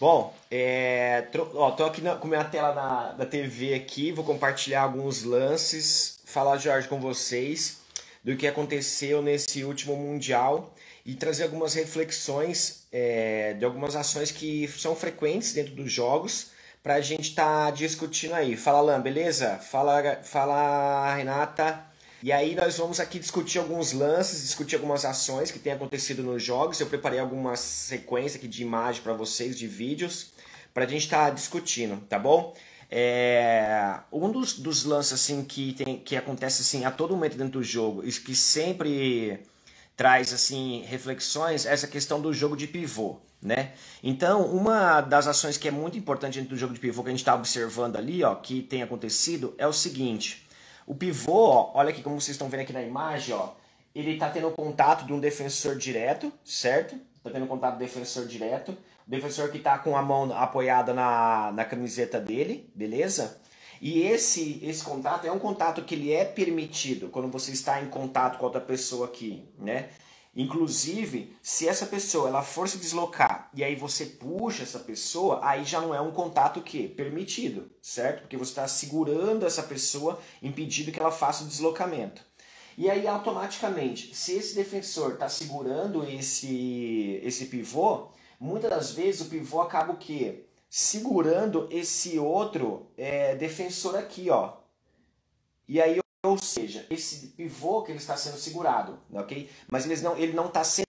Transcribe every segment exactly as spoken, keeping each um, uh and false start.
Bom, é, tro- ó, tô aqui na- com minha tela na, da T V aqui, vou compartilhar alguns lances, falar, Jorge, com vocês do que aconteceu nesse último Mundial e trazer algumas reflexões é, de algumas ações que são frequentes dentro dos jogos para a gente estar discutindo aí. Fala, Alan, beleza? Fala, fala, Renata. E aí nós vamos aqui discutir alguns lances, discutir algumas ações que têm acontecido nos jogos. Eu preparei algumas sequências aqui de imagem para vocês, de vídeos, para a gente estar discutindo, tá bom? É, um dos, dos lances assim que, tem, que acontece assim, a todo momento dentro do jogo, e que sempre traz assim reflexões, é essa questão do jogo de pivô, né? Então, uma das ações que é muito importante dentro do jogo de pivô que a gente está observando ali, ó, que tem acontecido, é o seguinte. O pivô, ó, olha aqui como vocês estão vendo aqui na imagem, ó, ele está tendo contato de um defensor direto, certo? Está tendo contato do defensor direto. O defensor que está com a mão apoiada na, na camiseta dele, beleza? E esse, esse contato é um contato que ele é permitido quando você está em contato com outra pessoa aqui, né? Inclusive, se essa pessoa ela for se deslocar e aí você puxa essa pessoa, aí já não é um contato que permitido, certo? Porque você está segurando essa pessoa, impedindo que ela faça o deslocamento. E aí automaticamente, se esse defensor está segurando esse esse pivô, muitas das vezes o pivô acaba o quê? Segurando esse outro é, defensor aqui, ó. E aí, ou seja, esse pivô que ele está sendo segurado, ok? Mas ele não ele não está sendo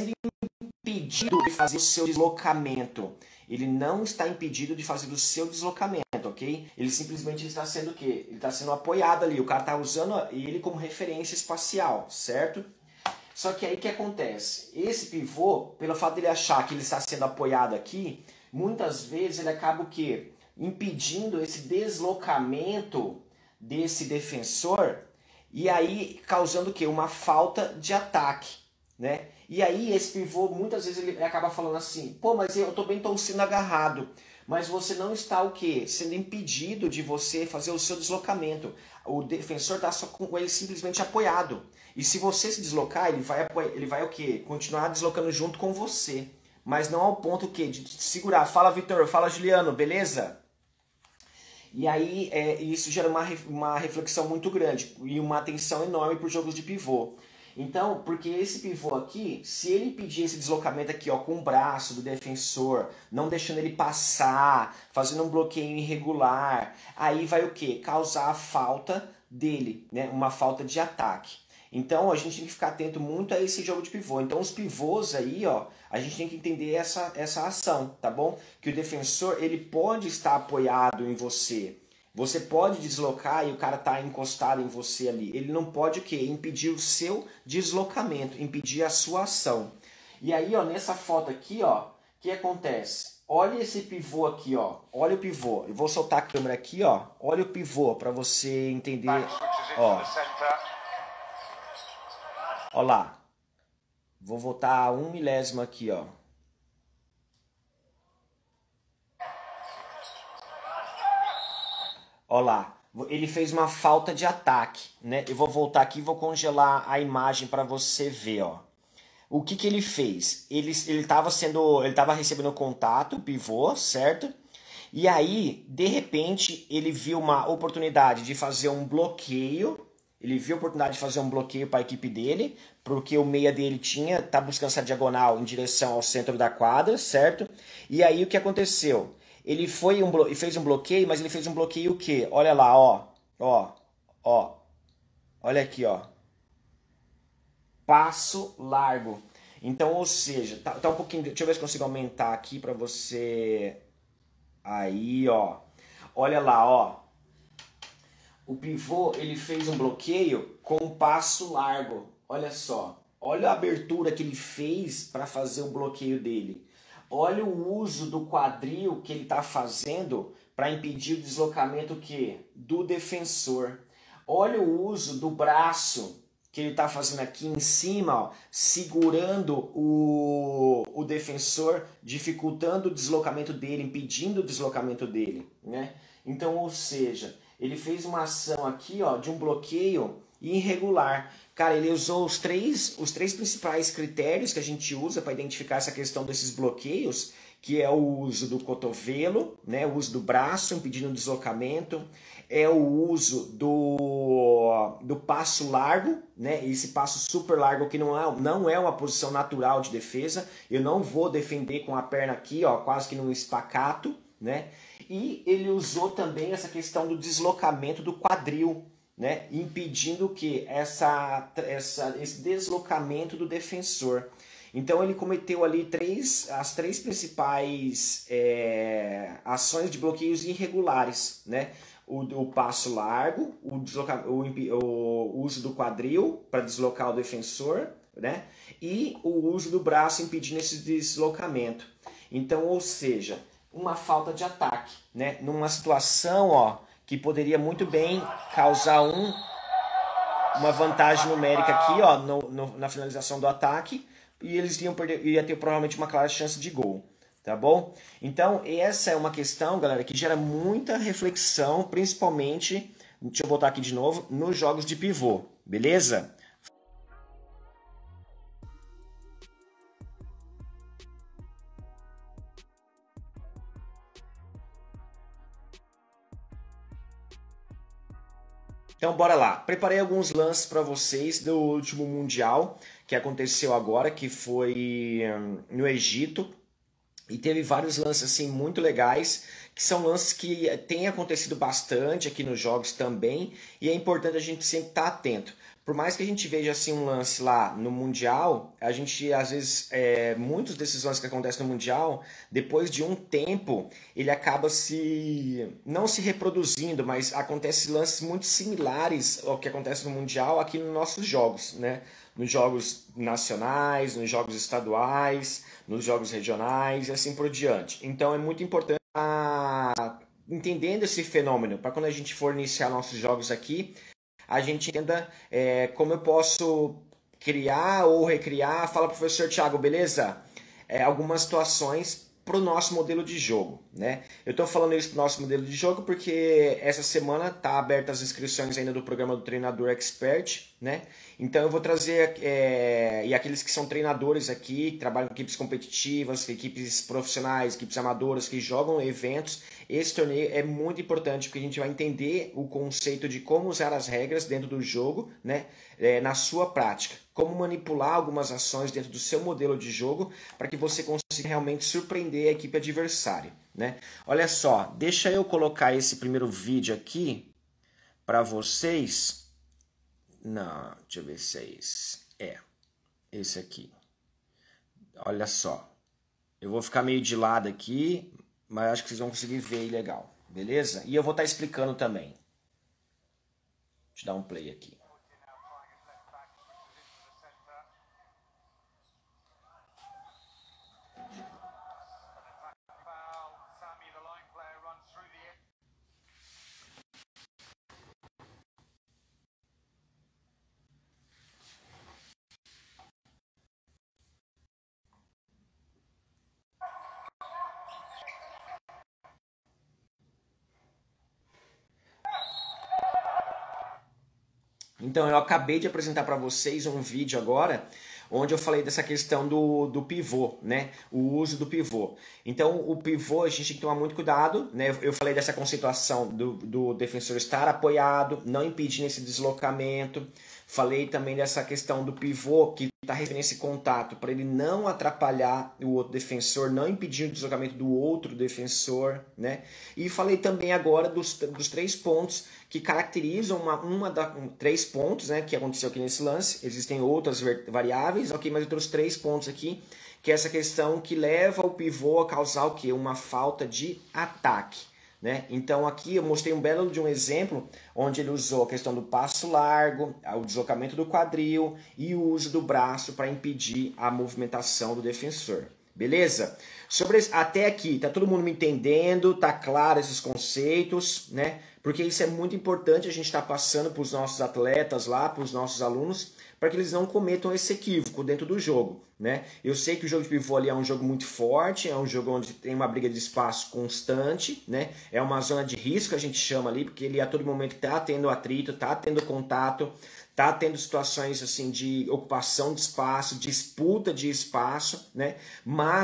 impedido de fazer o seu deslocamento. Ele não está impedido de fazer o seu deslocamento, ok? Ele simplesmente está sendo o quê? Ele está sendo apoiado ali. O cara está usando ele como referência espacial, certo? Só que aí o que acontece? Esse pivô, pelo fato dele achar que ele está sendo apoiado aqui, muitas vezes ele acaba o quê? Impedindo esse deslocamento desse defensor e aí causando o quê? Uma falta de ataque, né? E aí esse pivô, muitas vezes ele acaba falando assim, pô, mas eu também estou sendo agarrado. Mas você não está o quê? Sendo impedido de você fazer o seu deslocamento. O defensor está só com ele simplesmente apoiado. E se você se deslocar, ele vai, ele vai o quê? Continuar deslocando junto com você. Mas não ao ponto o quê? De te segurar. Fala, Vitor. Fala, Juliano. Beleza? E aí é, isso gera uma, uma reflexão muito grande e uma atenção enorme para os jogos de pivô. Então, porque esse pivô aqui, se ele impedir esse deslocamento aqui, ó, com o braço do defensor, não deixando ele passar, fazendo um bloqueio irregular, aí vai o quê? Causar a falta dele, né? Uma falta de ataque. Então, a gente tem que ficar atento muito a esse jogo de pivô. Então, os pivôs aí, ó, a gente tem que entender essa, essa ação, tá bom? Que o defensor, ele pode estar apoiado em você. Você pode deslocar e o cara tá encostado em você ali. Ele não pode o quê? Impedir o seu deslocamento, impedir a sua ação. E aí, ó, nessa foto aqui, ó, o que acontece? Olha esse pivô aqui, ó. Olha o pivô. Eu vou soltar a câmera aqui, ó. Olha o pivô para você entender. Ó. Ó lá. Vou voltar um milésimo aqui, ó. Ó lá. Ele fez uma falta de ataque, né? Eu vou voltar aqui e vou congelar a imagem para você ver, ó. O que que ele fez? Ele ele estava sendo, ele estava recebendo contato, pivô, certo? E aí, de repente, ele viu uma oportunidade de fazer um bloqueio. Ele viu a oportunidade de fazer um bloqueio para a equipe dele, porque o meia dele tinha, tá buscando essa diagonal em direção ao centro da quadra, certo? E aí o que aconteceu? Ele foi um blo... fez um bloqueio, mas ele fez um bloqueio o quê? Olha lá, ó, ó, ó, olha aqui, ó, passo largo. Então, ou seja, tá, tá um pouquinho, deixa eu ver se consigo aumentar aqui para você, aí, ó, olha lá, ó. O pivô, ele fez um bloqueio com um passo largo. Olha só. Olha a abertura que ele fez para fazer o bloqueio dele. Olha o uso do quadril que ele está fazendo para impedir o deslocamento que? Do defensor. Olha o uso do braço que ele está fazendo aqui em cima, ó, segurando o, o defensor, dificultando o deslocamento dele, impedindo o deslocamento dele, né? Então, ou seja, ele fez uma ação aqui, ó, de um bloqueio irregular. Cara, ele usou os três, os três principais critérios que a gente usa para identificar essa questão desses bloqueios, que é o uso do cotovelo, né, o uso do braço, impedindo o deslocamento, é o uso do, do passo largo, né, esse passo super largo que não é, não é uma posição natural de defesa, eu não vou defender com a perna aqui, ó, quase que num espacato, né, e ele usou também essa questão do deslocamento do quadril, né, impedindo que essa, essa, esse deslocamento do defensor. Então ele cometeu ali três, as três principais é, ações de bloqueios irregulares, né? O, o passo largo, o, o, o uso do quadril para deslocar o defensor, né? E o uso do braço impedindo esse deslocamento. Então, ou seja, uma falta de ataque, né? Numa situação, ó, que poderia muito bem causar um, uma vantagem numérica aqui, ó, no, no, na finalização do ataque, e eles iam, perder, iam ter provavelmente uma clara chance de gol, tá bom? Então, essa é uma questão, galera, que gera muita reflexão, principalmente, deixa eu botar aqui de novo, nos jogos de pivô, beleza? Então, bora lá. Preparei alguns lances para vocês do último Mundial que aconteceu agora, que foi hum, no Egito. E teve vários lances assim muito legais, que são lances que têm acontecido bastante aqui nos jogos também, e é importante a gente sempre estar atento. Por mais que a gente veja assim um lance lá no Mundial, a gente às vezes, é, muitos desses lances que acontecem no Mundial, depois de um tempo, ele acaba se não se reproduzindo, mas acontecem lances muito similares ao que acontece no Mundial aqui nos nossos jogos, né? Nos jogos nacionais, nos jogos estaduais, nos jogos regionais e assim por diante. Então é muito importante a, entendendo esse fenômeno, para quando a gente for iniciar nossos jogos aqui, a gente entenda é, como eu posso criar ou recriar. Fala, professor Thiago, beleza? É, algumas situações para o nosso modelo de jogo, né? Eu estou falando isso para o nosso modelo de jogo porque essa semana tá aberta as inscrições ainda do programa do Treinador Expert, né? Então eu vou trazer, é, e aqueles que são treinadores aqui, que trabalham com equipes competitivas, equipes profissionais, equipes amadoras, que jogam eventos, esse torneio é muito importante porque a gente vai entender o conceito de como usar as regras dentro do jogo, né? É, na sua prática. Como manipular algumas ações dentro do seu modelo de jogo para que você consiga realmente surpreender a equipe adversária, né? Olha só, deixa eu colocar esse primeiro vídeo aqui para vocês. Não, deixa eu ver se é esse. É, esse aqui. Olha só. Eu vou ficar meio de lado aqui, mas acho que vocês vão conseguir ver aí legal. Beleza? E eu vou estar explicando também. Deixa eu dar um play aqui. Então, eu acabei de apresentar para vocês um vídeo agora, onde eu falei dessa questão do, do pivô, né? O uso do pivô. Então, o pivô, a gente tem que tomar muito cuidado, né? Eu falei dessa conceituação do, do defensor estar apoiado, não impedindo esse deslocamento. Falei também dessa questão do pivô, que está recebendo esse contato, para ele não atrapalhar o outro defensor, não impedir o deslocamento do outro defensor, né? E falei também agora dos, dos três pontos que caracterizam uma, uma da, um, três pontos, né, que aconteceu aqui nesse lance. Existem outras variáveis, ok, mas eu trouxe três pontos aqui, que é essa questão que leva o pivô a causar o quê? Uma falta de ataque, né? Então aqui eu mostrei um belo de um exemplo onde ele usou a questão do passo largo, o deslocamento do quadril e o uso do braço para impedir a movimentação do defensor. Beleza? Sobre esse, até aqui, tá todo mundo me entendendo? Tá claro esses conceitos, né? Porque isso é muito importante a gente estar tá passando para os nossos atletas lá, para os nossos alunos, para que eles não cometam esse equívoco dentro do jogo, né? Eu sei que o jogo de pivô ali é um jogo muito forte, é um jogo onde tem uma briga de espaço constante, né? É uma zona de risco, a gente chama ali, porque ele a todo momento está tendo atrito, está tendo contato, tá tendo situações assim de ocupação de espaço, disputa de espaço, né? Mas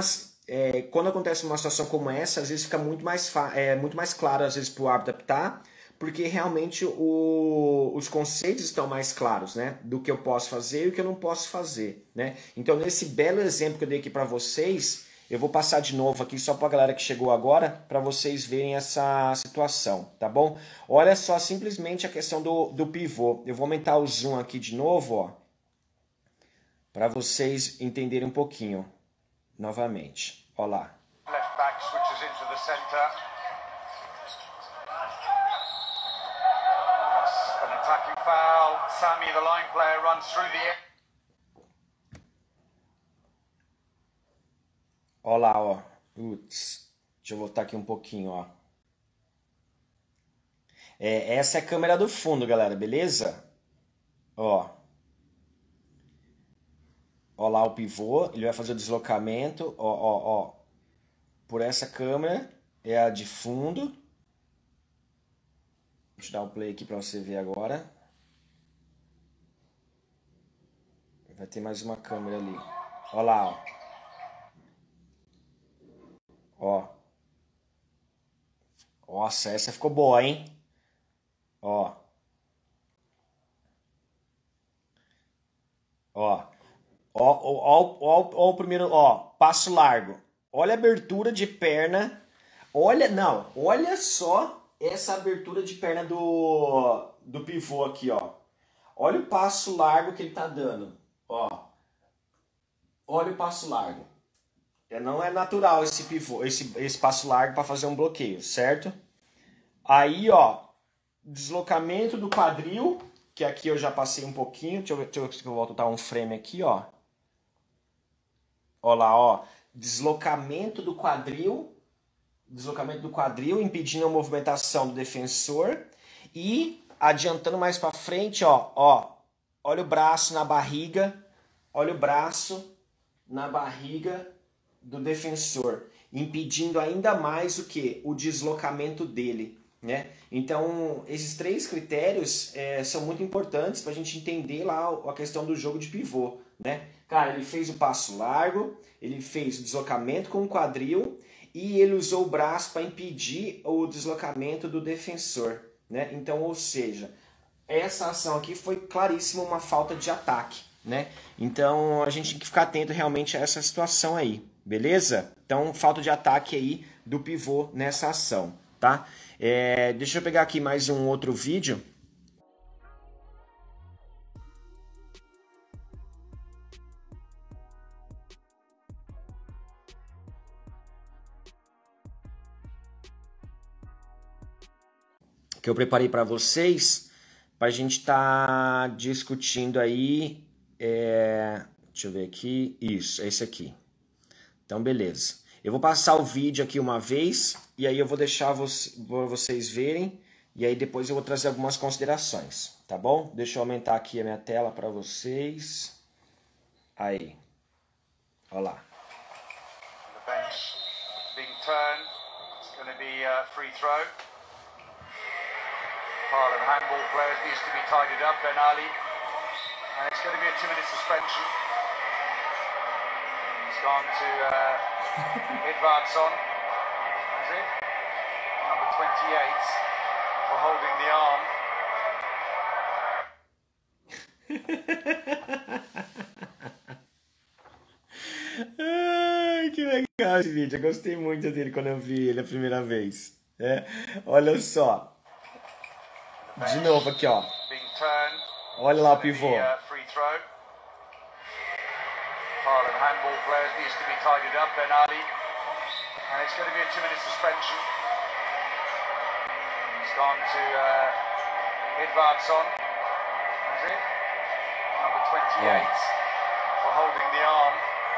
é, quando acontece uma situação como essa, às vezes fica muito mais, é, muito mais claro, às vezes, para o árbitro apitar, porque realmente o, os conceitos estão mais claros, né? Do que eu posso fazer e o que eu não posso fazer, né? Então, nesse belo exemplo que eu dei aqui para vocês, eu vou passar de novo aqui só para a galera que chegou agora, para vocês verem essa situação, tá bom? Olha só, simplesmente a questão do, do pivô. Eu vou aumentar o zoom aqui de novo, ó, para vocês entenderem um pouquinho, novamente. Olha lá. Left back switches into the center. An attacking foul. Sammy, the line player, runs through the. Olha lá, ó. Putz. Deixa eu voltar aqui um pouquinho, ó. É, essa é a câmera do fundo, galera, beleza? Ó. Ó lá o pivô, ele vai fazer o deslocamento, ó, ó, ó. Por essa câmera, é a de fundo. Deixa eu dar um play aqui para você ver agora. Vai ter mais uma câmera ali. Ó lá, ó. Ó. Nossa, essa ficou boa, hein? Ó. Ó. Ó, ó, ó, ó, ó o primeiro, ó, passo largo. Olha a abertura de perna. Olha, não, olha só essa abertura de perna do, do pivô aqui, ó. Olha o passo largo que ele tá dando, ó. Olha o passo largo. Não é natural esse pivô, esse, esse passo largo para fazer um bloqueio, certo? Aí, ó, deslocamento do quadril, que aqui eu já passei um pouquinho. Deixa eu ver, deixa eu ver se eu volto a dar um frame aqui, ó. Ó lá, ó. Deslocamento do quadril. Deslocamento do quadril, impedindo a movimentação do defensor. E adiantando mais para frente, ó, ó. Olha o braço na barriga. Olha o braço na barriga do defensor, impedindo ainda mais o que? O deslocamento dele, né? Então, esses três critérios é, são muito importantes para a gente entender lá a questão do jogo de pivô, né? Cara, ele fez o passo largo, ele fez o deslocamento com o quadril e ele usou o braço para impedir o deslocamento do defensor, né? Então, ou seja, essa ação aqui foi claríssima uma falta de ataque, né? Então, a gente tem que ficar atento realmente a essa situação aí. Beleza? Então, falta de ataque aí do pivô nessa ação, tá? É, deixa eu pegar aqui mais um outro vídeo. Que eu preparei para vocês, para a gente estar tá discutindo aí. É, deixa eu ver aqui. Isso, é esse aqui. Então, beleza. Eu vou passar o vídeo aqui uma vez e aí eu vou deixar vocês verem e aí depois eu vou trazer algumas considerações, tá bom? Deixa eu aumentar aqui a minha tela para vocês. Aí. Olha lá. The bench being turned. It's going to be a free throw. Pile of handball players needs to be tidied up, Ben Ali. And it's going to be a two-minute suspension. Gone to uh, Edvardson, is it? Number twenty-eight, for holding the arm. Ai, que legal esse vídeo. Eu gostei muito dele quando eu vi ele a primeira vez. É, olha só. De novo aqui, ó. Olha lá o pivô. Pile of handball players needs to be tidied up, Ben Ali. And it's going to be a two-minute suspension. It's gone to uh, Edvardson, is it? Number twenty-eight, yeah. For holding the arm.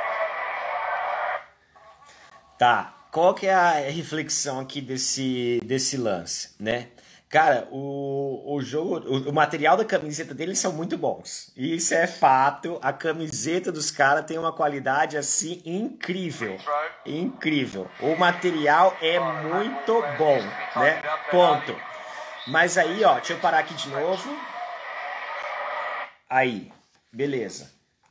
Tá, qual que é a reflexão aqui desse, desse lance, né? Cara, o, o jogo, o, o material da camiseta deles são muito bons. Isso é fato. A camiseta dos caras tem uma qualidade assim incrível. Incrível. O material é muito bom, né? Ponto. Mas aí, ó, deixa eu parar aqui de novo. Aí, beleza.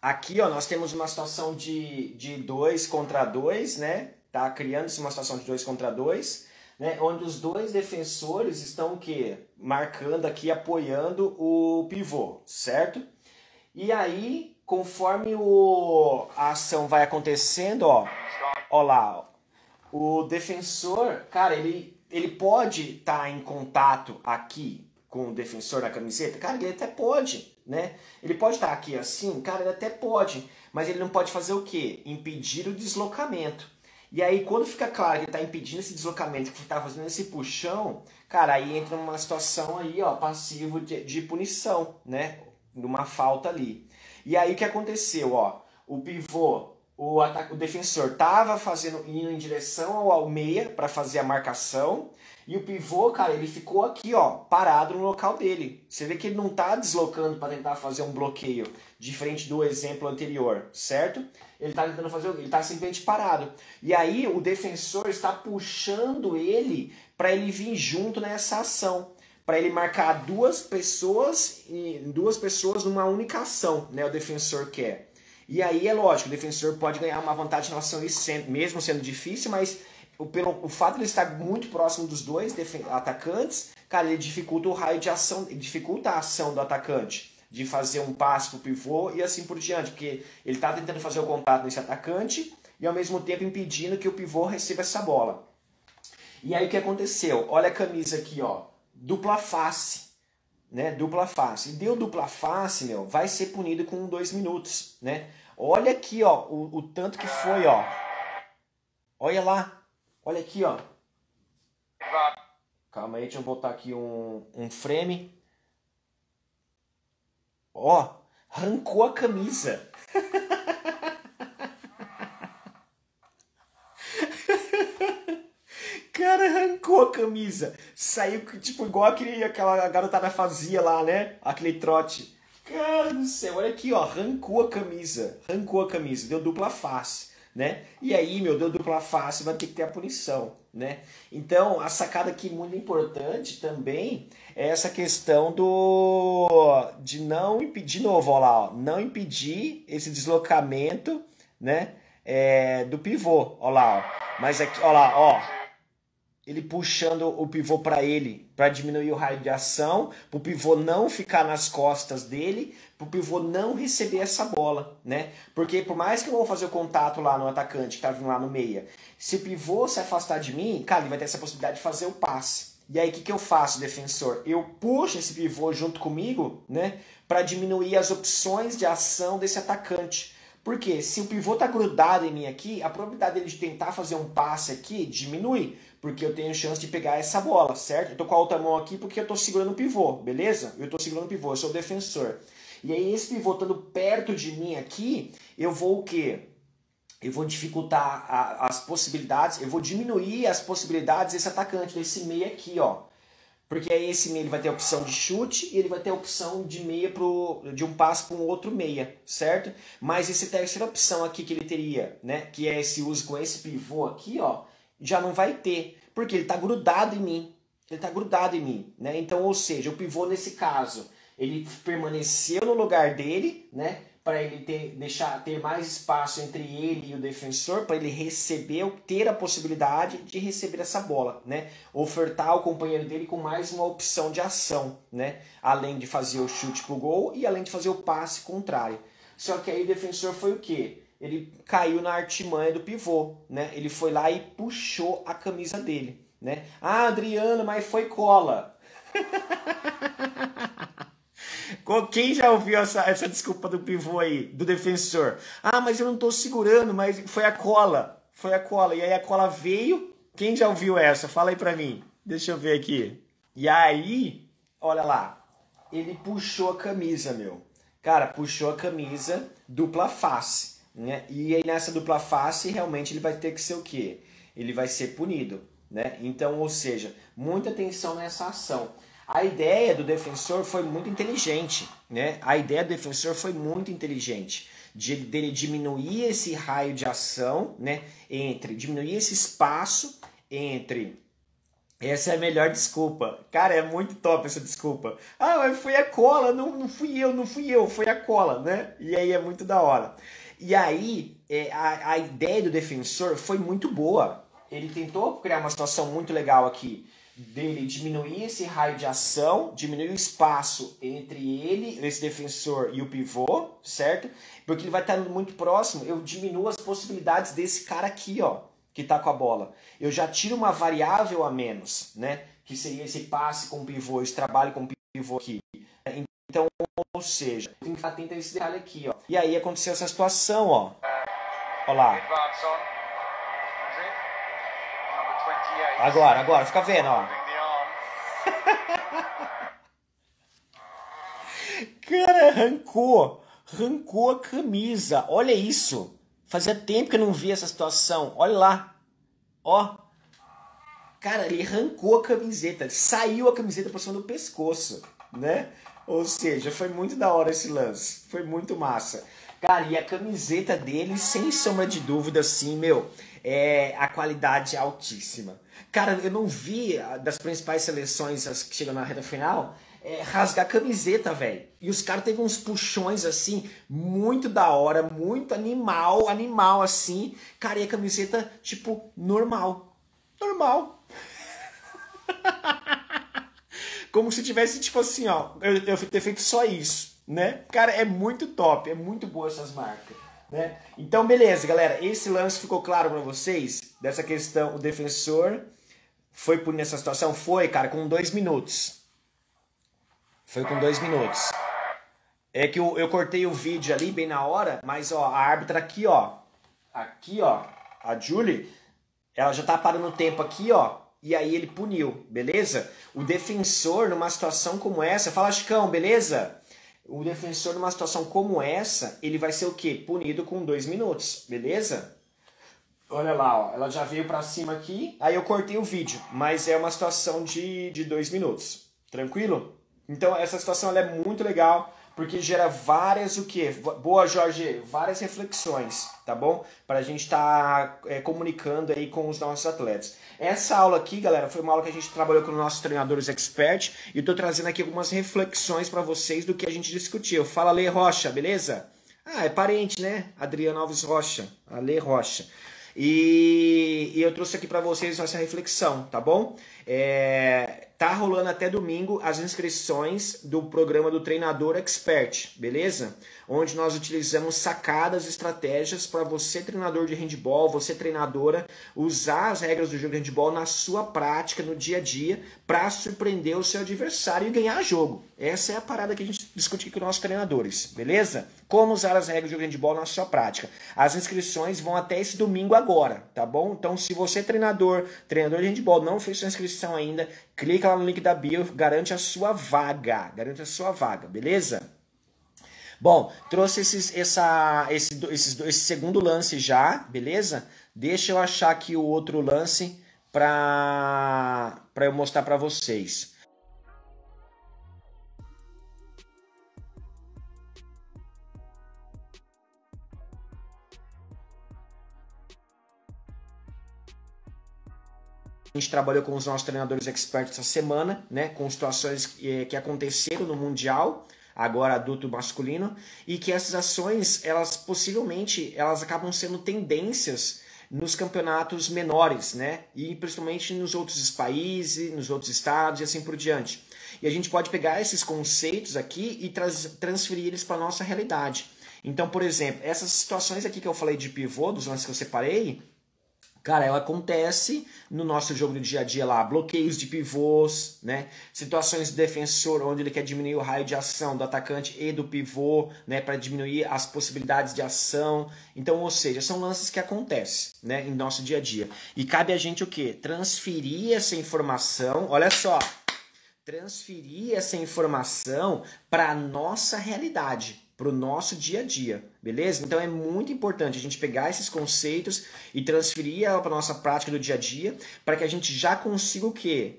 aqui, ó, nós temos uma situação de, de dois contra dois, né? Tá criando-se uma situação de dois contra dois, né? Onde os dois defensores estão o quê? Marcando aqui, apoiando o pivô, certo? E aí, conforme o, a ação vai acontecendo, ó, ó lá, ó, o defensor, cara, ele, ele pode estar em contato aqui com o defensor na camiseta? Cara, ele até pode, né? Ele pode estar aqui assim, cara, ele até pode, mas ele não pode fazer o quê? Impedir o deslocamento. E aí, quando fica claro que ele está impedindo esse deslocamento, que está fazendo esse puxão, cara, aí entra numa situação aí, ó, passivo de, de punição, né? Numa falta ali. E aí, o que aconteceu, ó? O pivô, o, o defensor estava fazendo, indo em direção ao, ao meia para fazer a marcação, e o pivô, cara, ele ficou aqui, ó, parado no local dele. Você vê que ele não está deslocando para tentar fazer um bloqueio, diferente do exemplo anterior, certo? Ele está tentando fazer, ele está simplesmente parado. E aí o defensor está puxando ele para ele vir junto nessa ação, para ele marcar duas pessoas, duas pessoas numa única ação, né? O defensor quer. E aí é lógico, o defensor pode ganhar uma vantagem em relação a isso, mesmo sendo difícil, mas pelo o fato de ele estar muito próximo dos dois atacantes, cara, ele dificulta o raio de ação, dificulta a ação do atacante de fazer um passe pro pivô e assim por diante, porque ele está tentando fazer o contato nesse atacante e ao mesmo tempo impedindo que o pivô receba essa bola. E aí o que aconteceu? Olha a camisa aqui, ó, dupla face, né? Dupla face. E deu dupla face, meu, vai ser punido com dois minutos, né? Olha aqui, ó, o, o tanto que foi, ó. Olha lá. Olha aqui, ó. Calma aí, deixa eu botar aqui um, um frame. Ó, arrancou a camisa. Cara, arrancou a camisa. Saiu, tipo, igual aquele, aquela garotada fazia lá, né? Aquele trote. Cara do céu, olha aqui, ó. Arrancou a camisa. Arrancou a camisa. Deu dupla face. Né? E aí, meu, deu dupla face, vai ter que ter a punição, né? Então, a sacada aqui muito importante também é essa questão do de não impedir, de novo, ó lá, ó, não impedir esse deslocamento, né? É, do pivô, ó lá, ó. Mas aqui, ó lá, ó. Ele puxando o pivô para ele, para diminuir o raio de ação, para o pivô não ficar nas costas dele, para o pivô não receber essa bola, né? Porque por mais que eu vou fazer o contato lá no atacante, que tá vindo lá no meia, se o pivô se afastar de mim, cara, ele vai ter essa possibilidade de fazer o passe. E aí o que, que eu faço, defensor? Eu puxo esse pivô junto comigo, né? Para diminuir as opções de ação desse atacante. Porque se o pivô tá grudado em mim aqui, a probabilidade dele de tentar fazer um passe aqui diminui. Porque eu tenho chance de pegar essa bola, certo? Eu tô com a outra mão aqui porque eu tô segurando o pivô, beleza? Eu tô segurando o pivô, eu sou o defensor. E aí esse pivô estando perto de mim aqui, eu vou o quê? Eu vou dificultar a, as possibilidades, eu vou diminuir as possibilidades desse atacante, desse meia aqui, ó. Porque aí esse meia ele vai ter a opção de chute e ele vai ter a opção de meia pro, de um passe para um outro meia, certo? Mas essa terceira opção aqui que ele teria, né? Que é esse uso com esse pivô aqui, ó. Já não vai ter, porque ele está grudado em mim. Ele está grudado em mim, né? Então, ou seja, o pivô nesse caso, ele permaneceu no lugar dele, né? Para ele ter, deixar, ter mais espaço entre ele e o defensor, para ele receber, ter a possibilidade de receber essa bola, né? Ofertar ao companheiro dele com mais uma opção de ação, né? Além de fazer o chute pro gol e além de fazer o passe contrário. Só que aí o defensor foi o quê? Ele caiu na artimanha do pivô, né? Ele foi lá e puxou a camisa dele, né? Ah, Adriano, mas foi cola. Quem já ouviu essa, essa desculpa do pivô aí, do defensor? Ah, mas eu não tô segurando, mas foi a cola. Foi a cola. E aí a cola veio. Quem já ouviu essa? Fala aí pra mim. Deixa eu ver aqui. E aí, olha lá. Ele puxou a camisa, meu. Cara, puxou a camisa, dupla face. Né? E aí nessa dupla face realmente ele vai ter que ser o quê? Ele vai ser punido, né? Então, ou seja, muita atenção nessa ação. A ideia do defensor foi muito inteligente, né? A ideia do defensor foi muito inteligente de dele diminuir esse raio de ação, né? Entre diminuir esse espaço entre Essa é a melhor desculpa. Cara, é muito top essa desculpa. Ah, mas foi a cola, não, não fui eu, não fui eu, foi a cola, né? E aí é muito da hora. E aí, é, a, a ideia do defensor foi muito boa. Ele tentou criar uma situação muito legal aqui, dele diminuir esse raio de ação, diminuir o espaço entre ele, esse defensor e o pivô, certo? Porque ele vai estar muito próximo, eu diminuo as possibilidades desse cara aqui, ó, que tá com a bola. Eu já tiro uma variável a menos, né? Que seria esse passe com pivô, esse trabalho com pivô aqui. Então, ou seja, tem que ficar atento a esse detalhe aqui, ó. E aí aconteceu essa situação, ó. Olha lá. Agora, agora, fica vendo, ó. Cara, arrancou. Arrancou a camisa. Olha isso. Fazia tempo que eu não via essa situação. Olha lá. Ó. Cara, ele arrancou a camiseta. Saiu a camiseta por cima do pescoço, né? Ou seja, foi muito da hora esse lance. Foi muito massa. Cara, e a camiseta dele, sem sombra de dúvida, assim, meu, é a qualidade altíssima. Cara, eu não vi das principais seleções as que chegam na reta final é, rasgar a camiseta, velho. E os caras teve uns puxões, assim, muito da hora, muito animal, animal, assim. Cara, e a camiseta, tipo, normal. Normal. Como se tivesse, tipo assim, ó, eu, eu ter feito só isso, né? Cara, é muito top, é muito boa essas marcas, né? Então, beleza, galera, esse lance ficou claro pra vocês? Dessa questão, o defensor foi por nessa situação? Foi, cara, com dois minutos. Foi com dois minutos. É que eu, eu cortei o vídeo ali bem na hora, mas, ó, a árbitra aqui, ó, aqui, ó, a Julie, ela já tá parando o tempo aqui, ó, e aí ele puniu, beleza? O defensor, numa situação como essa... Fala, Chicão, beleza? O defensor, numa situação como essa, ele vai ser o quê? Punido com dois minutos, beleza? Olha lá, ó, ela já veio pra cima aqui, aí eu cortei o vídeo, mas é uma situação de, de dois minutos, tranquilo? Então essa situação ela é muito legal, porque gera várias, o quê? Boa, Jorge, várias reflexões, tá bom? Para a gente estar tá, é, comunicando aí com os nossos atletas. Essa aula aqui, galera, foi uma aula que a gente trabalhou com os nossos treinadores expert e eu tô trazendo aqui algumas reflexões para vocês do que a gente discutiu. Fala, Lê Rocha, beleza? Ah, é parente, né? Adriano Alves Rocha, a Lê Rocha. E, e eu trouxe aqui para vocês essa reflexão, tá bom? É, tá rolando até domingo as inscrições do programa do Treinador Expert, beleza? Onde nós utilizamos sacadas, estratégias para você, treinador de handball, você, treinadora, usar as regras do jogo de handball na sua prática, no dia a dia, para surpreender o seu adversário e ganhar jogo. Essa é a parada que a gente discute aqui com os nossos treinadores, beleza? Como usar as regras do jogo de handball na sua prática. As inscrições vão até esse domingo agora, tá bom? Então, se você, treinador, treinador de handball, não fez sua inscrição ainda, clica lá no link da bio, garante a sua vaga, garante a sua vaga, beleza? Bom, trouxe esses, essa, esse, esse, esse segundo lance já, beleza? Deixa eu achar aqui o outro lance para para eu mostrar para vocês. A gente trabalhou com os nossos treinadores expertos essa semana, né, com situações que, que aconteceram no Mundial, agora adulto masculino, e que essas ações, elas possivelmente, elas acabam sendo tendências nos campeonatos menores, né, e principalmente nos outros países, nos outros estados e assim por diante. E a gente pode pegar esses conceitos aqui e trans, transferir eles para a nossa realidade. Então, por exemplo, essas situações aqui que eu falei de pivô, dos lances que eu separei, cara, ela acontece no nosso jogo do dia a dia lá, bloqueios de pivôs, né? Situações de defensor onde ele quer diminuir o raio de ação do atacante e do pivô, né, para diminuir as possibilidades de ação. Então, ou seja, são lances que acontecem, né, em nosso dia a dia. E cabe a gente o quê? Transferir essa informação, olha só, transferir essa informação para a nossa realidade, para o nosso dia a dia, beleza? Então é muito importante a gente pegar esses conceitos e transferir ela para a nossa prática do dia a dia, para que a gente já consiga o quê?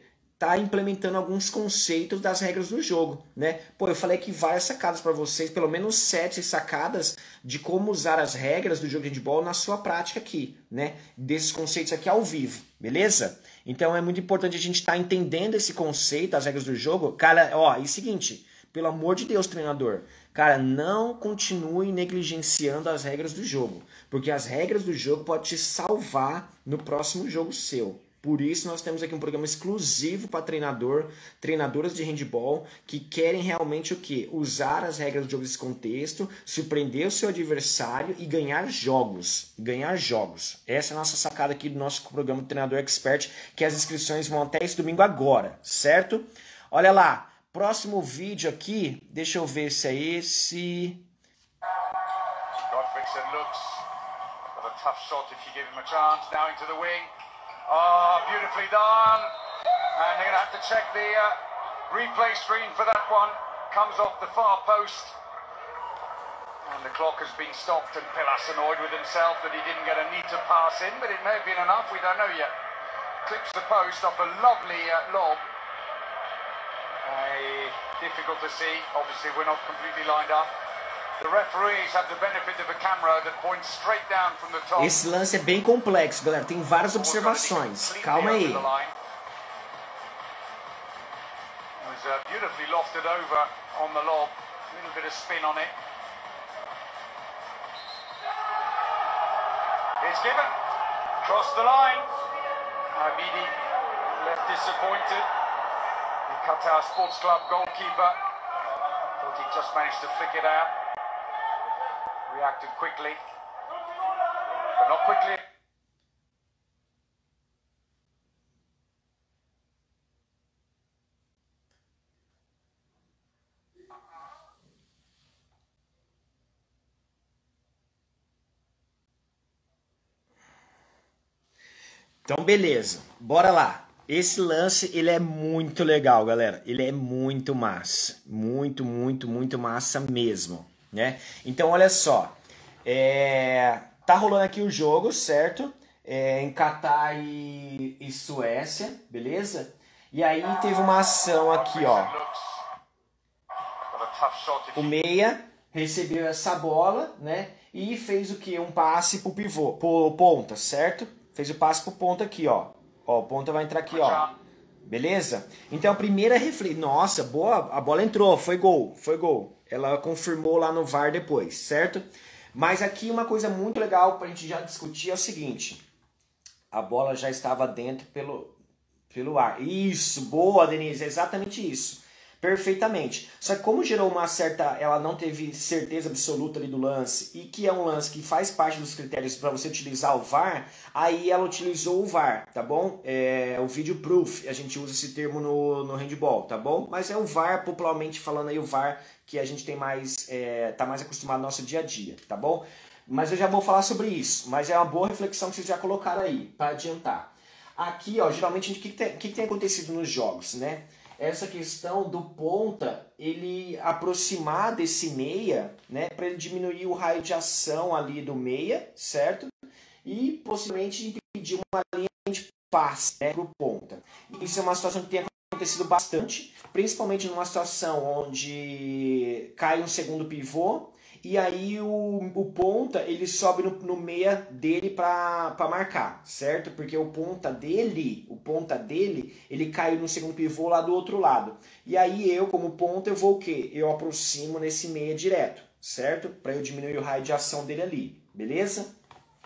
tá implementando alguns conceitos das regras do jogo, né? Pô, eu falei aqui várias sacadas para vocês, pelo menos sete sacadas de como usar as regras do jogo de handball na sua prática aqui, né? Desses conceitos aqui ao vivo, beleza? Então é muito importante a gente estar tá entendendo esse conceito, as regras do jogo. Cara, ó, e o seguinte, pelo amor de Deus, treinador, cara, não continue negligenciando as regras do jogo, porque as regras do jogo podem te salvar no próximo jogo seu. Por isso nós temos aqui um programa exclusivo para treinador, treinadoras de handball que querem realmente o quê? Usar as regras do jogo desse contexto, surpreender o seu adversário e ganhar jogos. Ganhar jogos. Essa é a nossa sacada aqui do nosso programa de Treinador Expert, que as inscrições vão até esse domingo agora, certo? Olha lá, próximo vídeo aqui, deixa eu ver se é esse. Godfredson looks for a tough shot if you give him a chance. Now into the wing. Oh, beautifully done. And they're going to have to check the uh, replay screen for that one. Comes off the far post. And the clock has been stopped, and Pilas annoyed with himself that he didn't get a neater pass in, but it may have been enough, we don't know yet. Clips the post off a lovely uh, lob. Uh, difficult to see, obviously we're not completely lined up. The referees have the benefit of a camera that points straight down from the top. Esse lance é bem complexo, galera. Tem várias observações. Calma aí. It was uh, beautifully lofted over on the lob. A little bit of spin on it. It's given. Crossed the line. Abidi left disappointed. The Qatar Sports Club goalkeeper thought he just managed to flick it out. Reacted quickly, but not quickly. Então, beleza. Bora lá. Esse lance, ele é muito legal, galera. Ele é muito massa. Muito, muito, muito massa mesmo. Né? Então, olha só, é... tá rolando aqui o jogo, certo? É, em Catar e... e Suécia, beleza? E aí teve uma ação aqui, ó. O meia recebeu essa bola, né? E fez o que? Um passe pro pivô, pro ponta, certo? Fez o passe pro ponta aqui, ó. Ó, o ponta vai entrar aqui, ó. Beleza? Então a primeira reflexão, nossa, boa, a bola entrou, foi gol, foi gol. Ela confirmou lá no V A R depois, certo? Mas aqui uma coisa muito legal pra gente já discutir é o seguinte. A bola já estava dentro pelo, pelo ar. Isso, boa, Denise, é exatamente isso. Perfeitamente. Só que como gerou uma certa... Ela não teve certeza absoluta ali do lance e que é um lance que faz parte dos critérios para você utilizar o V A R, aí ela utilizou o V A R, tá bom? É o video proof, a gente usa esse termo no, no handball, tá bom? Mas é o V A R, popularmente falando aí, o V A R que a gente tem mais... É, tá mais acostumado no nosso dia a dia, tá bom? Mas eu já vou falar sobre isso, mas é uma boa reflexão que vocês já colocaram aí, para adiantar. Aqui, ó, geralmente, o que, que, tem, que, que tem acontecido nos jogos, né? Essa questão do ponta, ele aproximar desse meia, né, para ele diminuir o raio de ação ali do meia, certo? E possivelmente impedir uma linha de passe, né, para o ponta. Isso é uma situação que tem acontecido bastante, principalmente numa situação onde cai um segundo pivô e aí o, o ponta ele sobe no, no meia dele para marcar, certo? Porque o ponta dele, o ponta dele, ele caiu no segundo pivô lá do outro lado. E aí eu, como ponta, eu vou o quê? Eu aproximo nesse meia direto, certo? Para eu diminuir o raio de ação dele ali, beleza?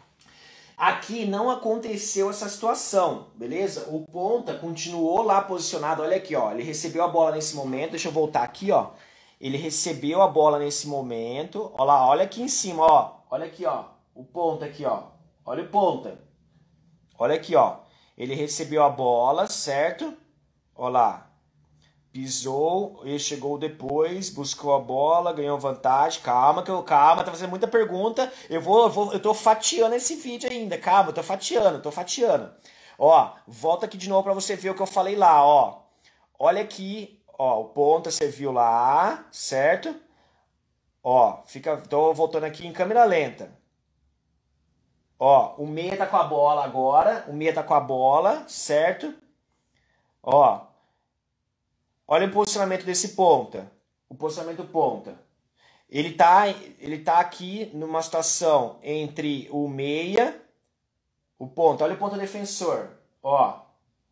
Aqui não aconteceu essa situação, beleza? O ponta continuou lá posicionado, olha aqui, ó, ele recebeu a bola nesse momento, deixa eu voltar aqui, ó. Ele recebeu a bola nesse momento. Olha lá, olha aqui em cima, ó. Olha aqui, ó. O ponta aqui, ó. Olha o ponta. Olha aqui, ó. Ele recebeu a bola, certo? Olha lá. Pisou, ele chegou depois, buscou a bola, ganhou vantagem. Calma, que eu, calma, tá fazendo muita pergunta. Eu vou, eu vou, eu tô fatiando esse vídeo ainda. Calma, eu tô fatiando, tô fatiando. Ó, volta aqui de novo pra você ver o que eu falei lá, ó. Olha aqui. Ó, o ponta você viu lá, certo? Ó, fica, tô voltando aqui em câmera lenta. Ó, o meia tá com a bola agora, o meia tá com a bola, certo? Ó, Olha o posicionamento desse ponta. O posicionamento ponta. Ele tá, ele tá aqui numa situação entre o meia, o ponta. Olha o ponta defensor. Ó,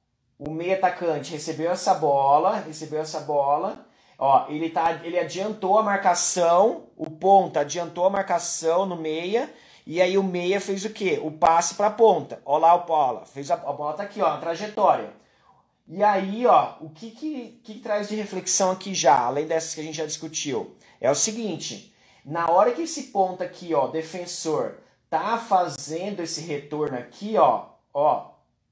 o meia atacante recebeu essa bola, recebeu essa bola. Ó, ele, tá, ele adiantou a marcação, o ponta adiantou a marcação no meia, e aí o meia fez o quê? O passe para a ponta. Ó lá o bola, fez a, a bola tá aqui, ó, na trajetória. E aí, ó, o que, que, que traz de reflexão aqui já, além dessas que a gente já discutiu? É o seguinte, na hora que esse ponta aqui, ó, defensor, tá fazendo esse retorno aqui, ó, ó,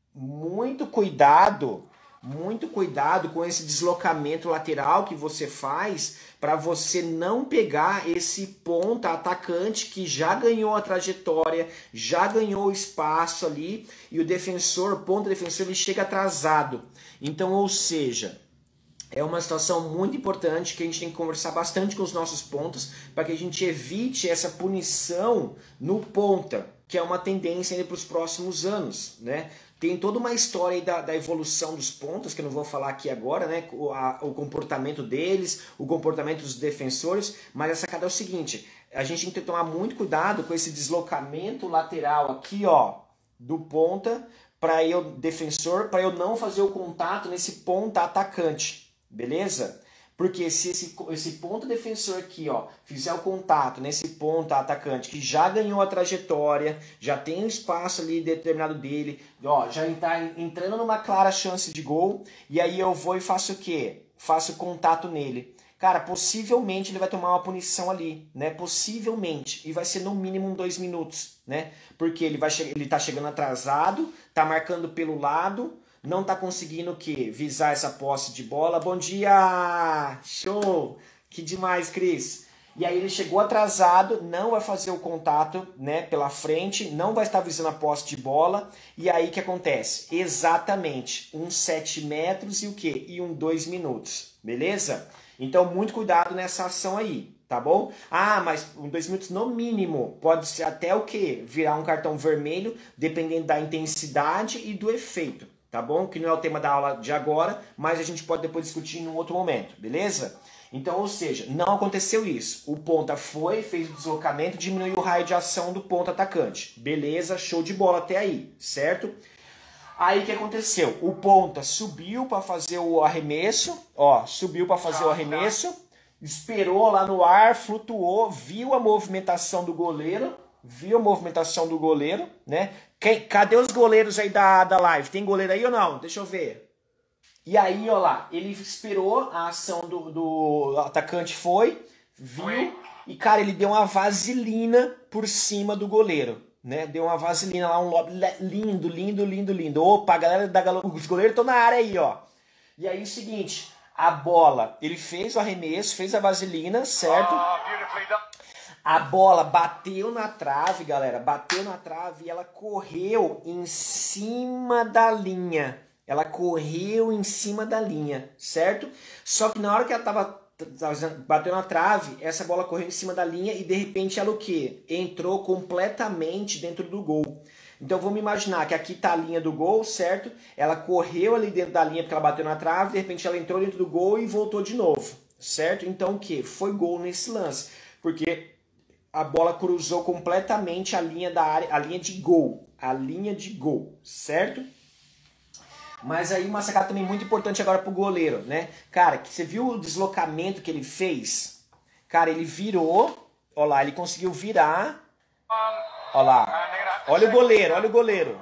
muito cuidado, muito cuidado com esse deslocamento lateral que você faz para você não pegar esse ponta atacante que já ganhou a trajetória, já ganhou o espaço ali e o defensor, o ponta defensor, ele chega atrasado. Então, ou seja, é uma situação muito importante que a gente tem que conversar bastante com os nossos pontas para que a gente evite essa punição no ponta, que é uma tendência para os próximos anos, né? Tem toda uma história aí da, da evolução dos pontas, que eu não vou falar aqui agora, né? O, a, o comportamento deles, o comportamento dos defensores, mas essa sacada é o seguinte, a gente tem que tomar muito cuidado com esse deslocamento lateral aqui, ó, do ponta, para eu, defensor, para eu não fazer o contato nesse ponta atacante, beleza? Porque se esse, esse ponto defensor aqui, ó, fizer o contato nesse ponta atacante que já ganhou a trajetória, já tem um espaço ali determinado dele, ó, já está entrando numa clara chance de gol, e aí eu vou e faço o quê? Faço contato nele. Cara, possivelmente ele vai tomar uma punição ali, né? Possivelmente. E vai ser no mínimo dois minutos, né? Porque ele, vai ele tá chegando atrasado, tá marcando pelo lado, não tá conseguindo o quê? Visar essa posse de bola. Bom dia! Show! Que demais, Cris! E aí ele chegou atrasado, não vai fazer o contato, né, pela frente, não vai estar visando a posse de bola. E aí o que acontece? Exatamente, uns sete metros e o quê? E um dois minutos, beleza? Então muito cuidado nessa ação aí, tá bom? Ah, mas um dois minutos no mínimo, pode ser até o quê? Virar um cartão vermelho, dependendo da intensidade e do efeito. Tá bom? Que não é o tema da aula de agora, mas a gente pode depois discutir em um outro momento, beleza? Então, ou seja, não aconteceu isso. O ponta foi, fez o deslocamento, diminuiu o raio de ação do ponta atacante. Beleza, show de bola até aí, certo? Aí o que aconteceu? O ponta subiu para fazer o arremesso, ó, subiu para fazer o arremesso, esperou lá no ar, flutuou, viu a movimentação do goleiro, viu a movimentação do goleiro, né? Quem, cadê os goleiros aí da, da live? Tem goleiro aí ou não? Deixa eu ver. E aí, ó lá, ele esperou, a ação do, do atacante foi, viu, e cara, ele deu uma vaselina por cima do goleiro, né? Deu uma vaselina lá, um lob lindo, lindo, lindo, lindo. Opa, a galera da galo... os goleiros estão na área aí, ó. E aí, o seguinte, a bola, ele fez o arremesso, fez a vaselina, certo? A bola bateu na trave, galera, bateu na trave e ela correu em cima da linha. Ela correu em cima da linha, certo? Só que na hora que ela tava, bateu na trave, essa bola correu em cima da linha e de repente ela o quê? Entrou completamente dentro do gol. Então vamos imaginar que aqui tá a linha do gol, certo? Ela correu ali dentro da linha porque ela bateu na trave, de repente ela entrou dentro do gol e voltou de novo, certo? Então o quê? Foi gol nesse lance, porque a bola cruzou completamente a linha da área, a linha de gol, a linha de gol, certo? Mas aí uma sacada também muito importante agora pro goleiro, né? Cara, que você viu o deslocamento que ele fez? Cara, ele virou, ó lá, ele conseguiu virar, ó lá, olha o goleiro, olha o goleiro.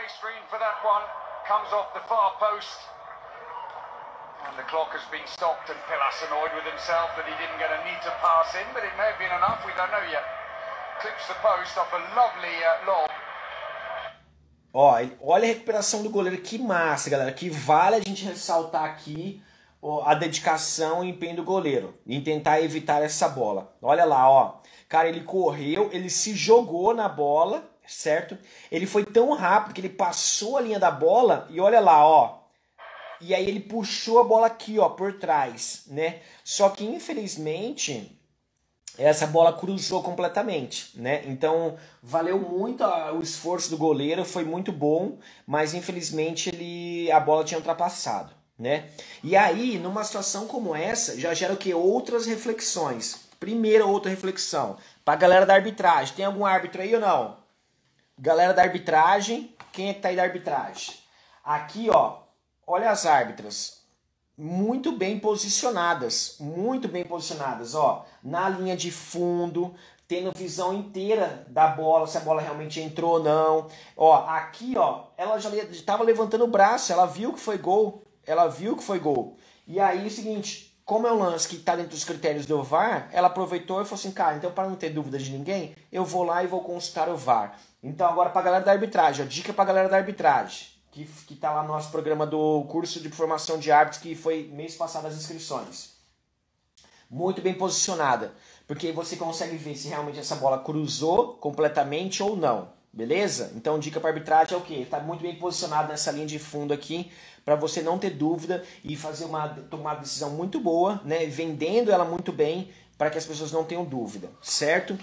And the clock has been stopped and Pilas annoyed with himself that he didn't get a neater pass in, but it may have been enough, we don't know yet. Clips the post off a lovely uh, lob. Ó, olha a recuperação do goleiro, que massa, galera, que vale a gente ressaltar aqui ó, a dedicação e empenho do goleiro, em tentar evitar essa bola. Olha lá, ó, cara, ele correu, ele se jogou na bola, certo? Ele foi tão rápido que ele passou a linha da bola e olha lá, ó, e aí ele puxou a bola aqui, ó, por trás, né? Só que, infelizmente, essa bola cruzou completamente, né? Então, valeu muito a, o esforço do goleiro, foi muito bom, mas, infelizmente, ele, a bola tinha ultrapassado, né? E aí, numa situação como essa, já gera o que? Outras reflexões. Primeira outra reflexão. Pra galera da arbitragem, tem algum árbitro aí ou não? Galera da arbitragem, quem é que tá aí da arbitragem? Aqui, ó, olha as árbitras. Muito bem posicionadas, muito bem posicionadas, ó, na linha de fundo, tendo visão inteira da bola, se a bola realmente entrou ou não. Ó, aqui, ó, ela já estava levantando o braço, ela viu que foi gol, ela viu que foi gol. E aí é o seguinte, como é um lance que está dentro dos critérios do V A R, ela aproveitou e falou assim, cara, então para não ter dúvida de ninguém, eu vou lá e vou consultar o V A R. Então agora para a galera da arbitragem, ó, dica para a galera da arbitragem. Que, que tá lá no nosso programa do curso de formação de árbitros, que foi mês passado as inscrições. Muito bem posicionada, porque você consegue ver se realmente essa bola cruzou completamente ou não, beleza? Então dica para arbitragem é o quê? Tá muito bem posicionado nessa linha de fundo aqui, para você não ter dúvida e fazer uma, tomar uma decisão muito boa, né? Vendendo ela muito bem, para que as pessoas não tenham dúvida, certo?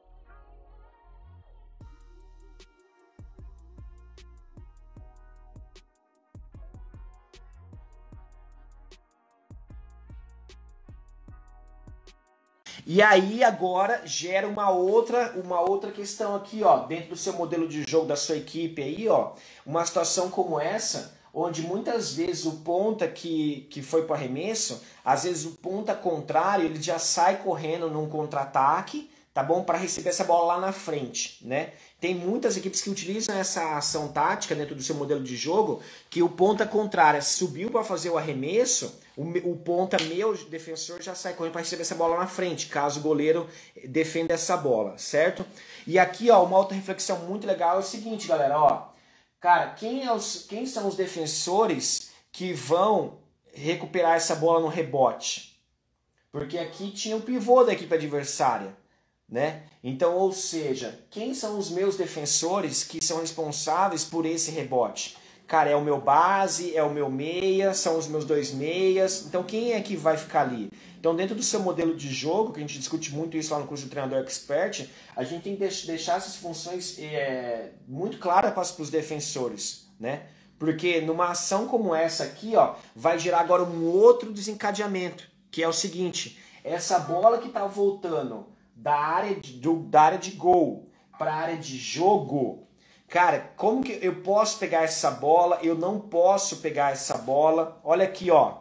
E aí agora gera uma outra, uma outra questão aqui, ó, dentro do seu modelo de jogo da sua equipe aí, ó, uma situação como essa, onde muitas vezes o ponta que, que foi para o arremesso, às vezes o ponta contrário, ele já sai correndo num contra-ataque, tá bom? Para receber essa bola lá na frente, né? Tem muitas equipes que utilizam essa ação tática dentro do seu modelo de jogo, que o ponta contrária subiu para fazer o arremesso, o, o ponta meu defensor já sai correndo para receber essa bola na frente, caso o goleiro defenda essa bola, certo? E aqui, ó, uma outra reflexão muito legal é o seguinte, galera, ó. Cara, quem, é os, quem são os defensores que vão recuperar essa bola no rebote? Porque aqui tinha o pivô da equipe adversária, né? Então, ou seja, quem são os meus defensores que são responsáveis por esse rebote? Cara, é o meu base, é o meu meia, são os meus dois meias. Então, quem é que vai ficar ali? Então, dentro do seu modelo de jogo, que a gente discute muito isso lá no curso do Treinador Expert, a gente tem que deixar essas funções é, muito claras para os defensores, né? Porque numa ação como essa aqui, ó, vai gerar agora um outro desencadeamento, que é o seguinte, essa bola que está voltando da área de, do, da área de gol para a área de jogo, cara, como que eu posso pegar essa bola? Eu não posso pegar essa bola. Olha aqui, ó.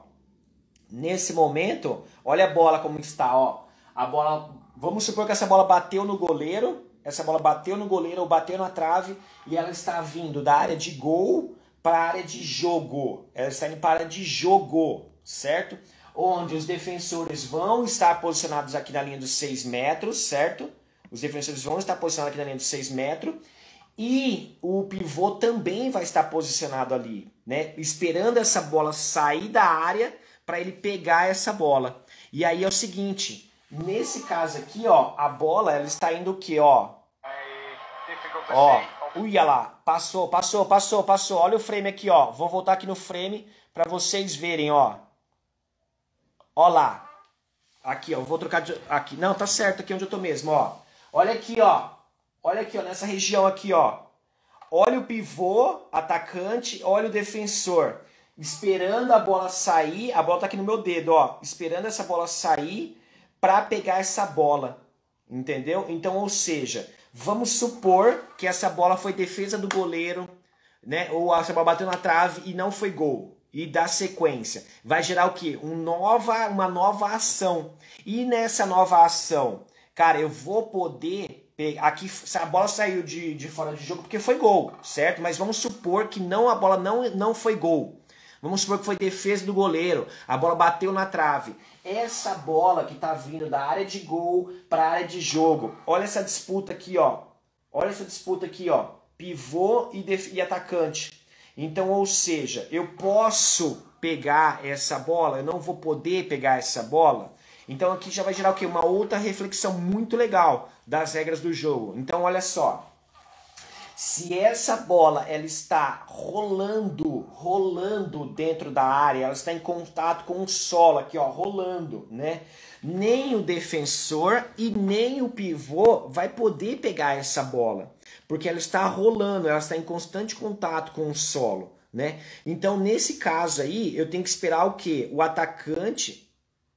Nesse momento, olha a bola como está, ó. A bola, vamos supor que essa bola bateu no goleiro, essa bola bateu no goleiro ou bateu na trave e ela está vindo da área de gol para a área de jogo. Ela está indo para a área de jogo, certo? Onde os defensores vão estar posicionados aqui na linha dos seis metros, certo? Os defensores vão estar posicionados aqui na linha dos seis metros. E o pivô também vai estar posicionado ali, né? Esperando essa bola sair da área para ele pegar essa bola. E aí é o seguinte, nesse caso aqui, ó, a bola ela está indo o quê, ó? Ó, uia lá, passou, passou, passou, passou. Olha o frame aqui, ó. Vou voltar aqui no frame para vocês verem, ó. Ó lá. Aqui, ó. Vou trocar de... Aqui. Não, tá certo aqui onde eu tô mesmo, ó. Olha aqui, ó. Olha aqui, ó. Nessa região aqui, ó. Olha o pivô, atacante. Olha o defensor. Esperando a bola sair. A bola tá aqui no meu dedo, ó. Esperando essa bola sair pra pegar essa bola. Entendeu? Então, ou seja, vamos supor que essa bola foi defesa do goleiro, né? Ou essa bola bateu na trave e não foi gol. E dá sequência. Vai gerar o quê? Um nova, uma nova ação. E nessa nova ação, cara, eu vou poder pegar... Aqui a bola saiu de, de fora de jogo porque foi gol, certo? Mas vamos supor que não, a bola não, não foi gol. Vamos supor que foi defesa do goleiro. A bola bateu na trave. Essa bola que tá vindo da área de gol para a área de jogo. Olha essa disputa aqui, ó. Olha essa disputa aqui, ó. Pivô e, def... e atacante. Então, ou seja, eu posso pegar essa bola, eu não vou poder pegar essa bola. Então aqui já vai gerar o quê? Uma outra reflexão muito legal das regras do jogo. Então olha só, se essa bola ela está rolando, rolando dentro da área, ela está em contato com o solo aqui, ó, rolando, né? Nem o defensor e nem o pivô vai poder pegar essa bola. Porque ela está rolando, ela está em constante contato com o solo, né? Então, nesse caso aí, eu tenho que esperar o quê? O atacante,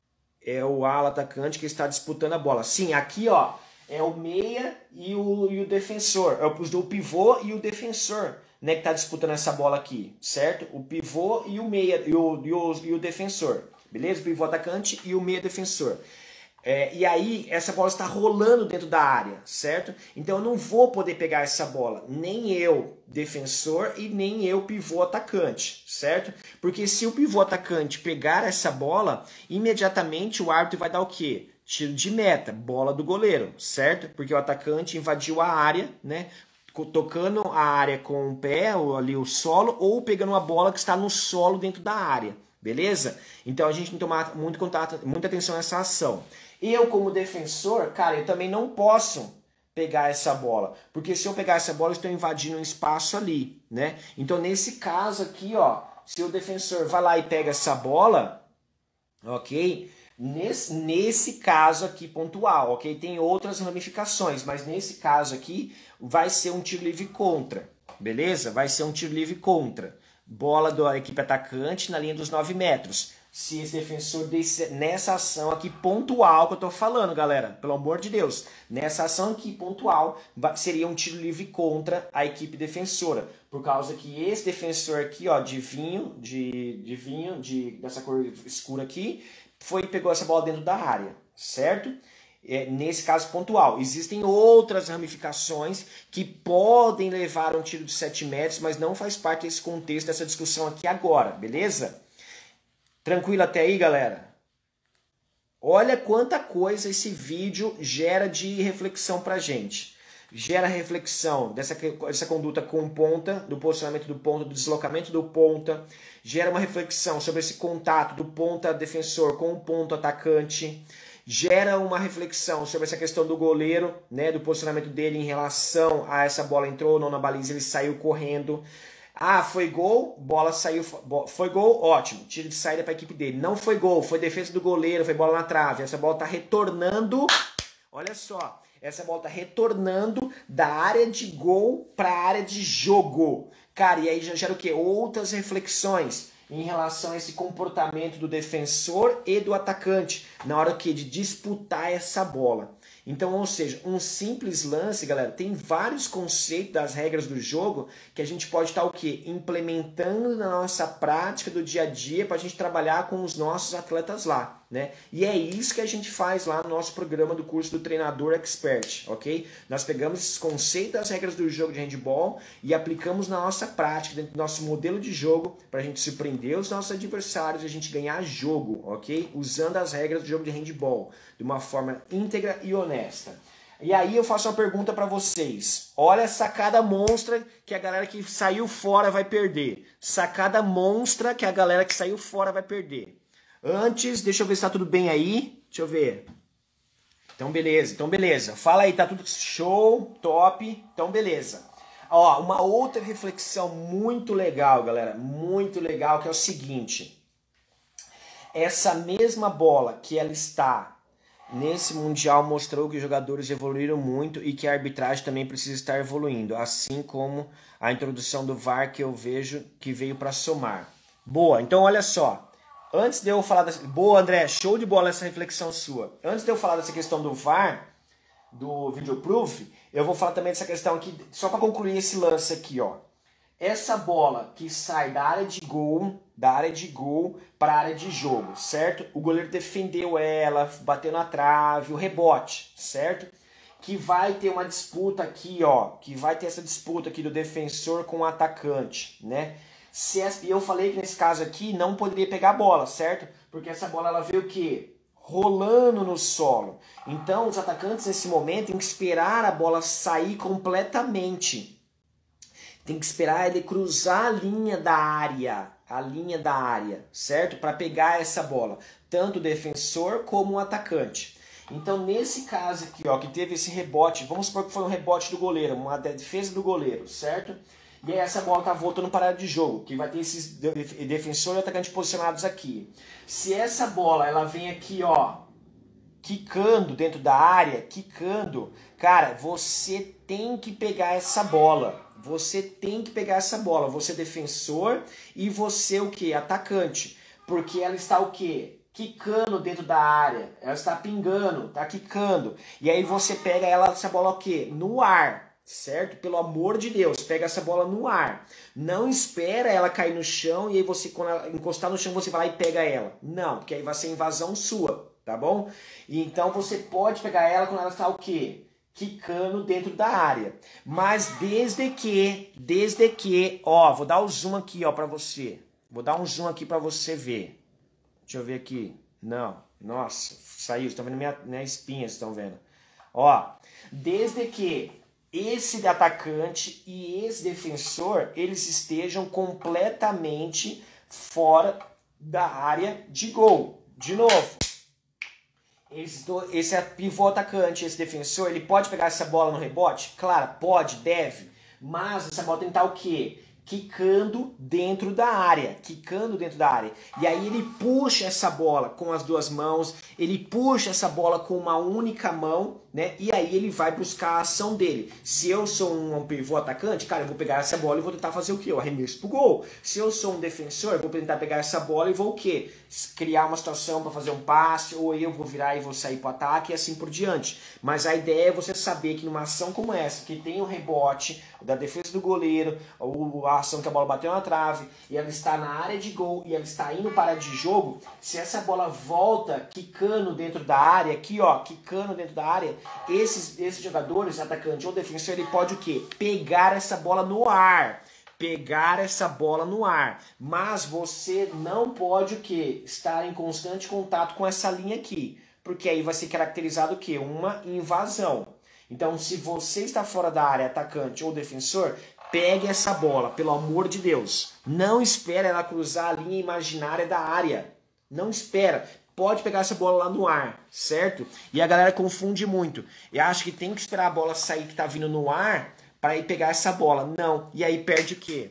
é o ala atacante que está disputando a bola. Sim, aqui, ó, é o meia e o, e o defensor, é o, o pivô e o defensor, né, que está disputando essa bola aqui, certo? O pivô e o meia, e o, e o, e o defensor, beleza? O pivô atacante e o meia defensor. É, e aí, essa bola está rolando dentro da área, certo? Então eu não vou poder pegar essa bola, nem eu, defensor, e nem eu, pivô atacante, certo? Porque se o pivô atacante pegar essa bola, imediatamente o árbitro vai dar o quê? Tiro de meta, bola do goleiro, certo? Porque o atacante invadiu a área, né? Tocando a área com o pé, ou ali o solo, ou pegando uma bola que está no solo dentro da área, beleza? Então a gente tem que tomar muito contato, muita atenção nessa ação. Eu, como defensor, cara, eu também não posso pegar essa bola, porque se eu pegar essa bola, eu estou invadindo um espaço ali, né? Então, nesse caso aqui, ó, se o defensor vai lá e pega essa bola, ok? Nesse, nesse caso aqui pontual, ok? Tem outras ramificações, mas nesse caso aqui vai ser um tiro livre contra, beleza? Vai ser um tiro livre contra. Bola da equipe atacante na linha dos nove metros. Se esse defensor desse, nessa ação aqui pontual que eu tô falando, galera, pelo amor de Deus, nessa ação aqui pontual seria um tiro livre contra a equipe defensora, por causa que esse defensor aqui, ó, de vinho, de, de vinho, de, dessa cor escura aqui, foi e pegou essa bola dentro da área, certo? É, nesse caso pontual. Existem outras ramificações que podem levar a um tiro de sete metros, mas não faz parte desse contexto dessa discussão aqui agora, beleza? Tranquilo até aí, galera? Olha quanta coisa esse vídeo gera de reflexão pra gente. Gera reflexão dessa, dessa conduta com ponta, do posicionamento do ponta, do deslocamento do ponta. Gera uma reflexão sobre esse contato do ponta defensor com o ponto atacante. Gera uma reflexão sobre essa questão do goleiro, né, do posicionamento dele em relação a essa bola entrou ou não na baliza, ele saiu correndo. Ah, foi gol, bola saiu, foi gol, ótimo, tiro de saída para a equipe dele. Não foi gol, foi defesa do goleiro, foi bola na trave. Essa bola está retornando, olha só, essa bola está retornando da área de gol para a área de jogo. Cara, e aí já gera o quê? Outras reflexões em relação a esse comportamento do defensor e do atacante na hora que de disputar essa bola. Então, ou seja, um simples lance, galera, tem vários conceitos das regras do jogo que a gente pode estar o quê? Implementando na nossa prática do dia a dia para a gente trabalhar com os nossos atletas lá, né? E é isso que a gente faz lá no nosso programa do curso do Treinador Expert, ok? Nós pegamos esses conceitos das regras do jogo de handball e aplicamos na nossa prática, dentro do nosso modelo de jogo, para a gente surpreender os nossos adversários e a gente ganhar jogo, ok? Usando as regras do jogo de handball de uma forma íntegra e honesta. E aí eu faço uma pergunta para vocês. Olha a sacada monstra que a galera que saiu fora vai perder. Sacada monstra que a galera que saiu fora vai perder. Antes, deixa eu ver se tá tudo bem aí. Deixa eu ver. Então beleza, então beleza. Fala aí, tá tudo show, top. Então beleza. Ó, uma outra reflexão muito legal, galera, muito legal, que é o seguinte. Essa mesma bola que ela está nesse Mundial mostrou que os jogadores evoluíram muito e que a arbitragem também precisa estar evoluindo, assim como a introdução do V A R que eu vejo que veio para somar. Boa, então olha só. Antes de eu falar dessa... Boa, André, show de bola essa reflexão sua. Antes de eu falar dessa questão do V A R, do Video Proof, eu vou falar também dessa questão aqui, só para concluir esse lance aqui, ó. Essa bola que sai da área de gol, da área de gol para a área de jogo, certo? O goleiro defendeu ela, bateu na trave, o rebote, certo? Que vai ter uma disputa aqui, ó, que vai ter essa disputa aqui do defensor com o atacante, né? Se essa, e eu falei que nesse caso aqui não poderia pegar a bola, certo? Porque essa bola ela veio o quê? Rolando no solo. Então os atacantes nesse momento têm que esperar a bola sair completamente. Tem que esperar ele cruzar a linha da área, a linha da área, certo? Para pegar essa bola, tanto o defensor como o atacante. Então, nesse caso aqui, ó, que teve esse rebote, vamos supor que foi um rebote do goleiro, uma defesa do goleiro, certo? E aí essa bola tá voltando para a área de jogo, que vai ter esses defensor e atacante posicionados aqui. Se essa bola, ela vem aqui, ó, quicando dentro da área, quicando, cara, você tem que pegar essa bola, Você tem que pegar essa bola, você defensor e você o que? Atacante. Porque ela está o quê? Quicando dentro da área. Ela está pingando, está quicando. E aí você pega ela, essa bola o quê? No ar. Certo? Pelo amor de Deus, pega essa bola no ar. Não espera ela cair no chão e aí você, quando ela encostar no chão, você vai lá e pega ela. Não, porque aí vai ser invasão sua, tá bom? E então você pode pegar ela quando ela está o quê? Quicando dentro da área. Mas desde que, desde que, ó, vou dar o zoom aqui, ó, pra você. Vou dar um zoom aqui pra você ver. Deixa eu ver aqui. Não, nossa, saiu, estão vendo minha, minha espinha, estão vendo. Ó, desde que esse atacante e esse defensor, eles estejam completamente fora da área de gol. De novo, esse, esse pivô atacante, esse defensor, ele pode pegar essa bola no rebote? Claro, pode, deve. Mas essa bola tem que estar o quê? Quicando dentro da área, quicando dentro da área. E aí ele puxa essa bola com as duas mãos, ele puxa essa bola com uma única mão, né? E aí ele vai buscar a ação dele. Se eu sou um pivô atacante, cara, eu vou pegar essa bola e vou tentar fazer o quê? Eu arremesso pro gol. Se eu sou um defensor, eu vou tentar pegar essa bola e vou o quê? Criar uma situação para fazer um passe, ou eu vou virar e vou sair pro ataque e assim por diante. Mas a ideia é você saber que numa ação como essa, que tem o rebote da defesa do goleiro, ou a ação que a bola bateu na trave, e ela está na área de gol, e ela está indo para de jogo, se essa bola volta quicando dentro da área, aqui ó, quicando dentro da área, esses, esses jogadores, atacante ou defensor, ele pode o quê? Pegar essa bola no ar. Pegar essa bola no ar. Mas você não pode o quê? Estar em constante contato com essa linha aqui. Porque aí vai ser caracterizado o quê? Uma invasão. Então, se você está fora da área, atacante ou defensor, pegue essa bola, pelo amor de Deus. Não espere ela cruzar a linha imaginária da área. Não espera. Pode pegar essa bola lá no ar, certo? E a galera confunde muito. E acha que tem que esperar a bola sair que está vindo no ar para ir pegar essa bola. Não. E aí perde o quê?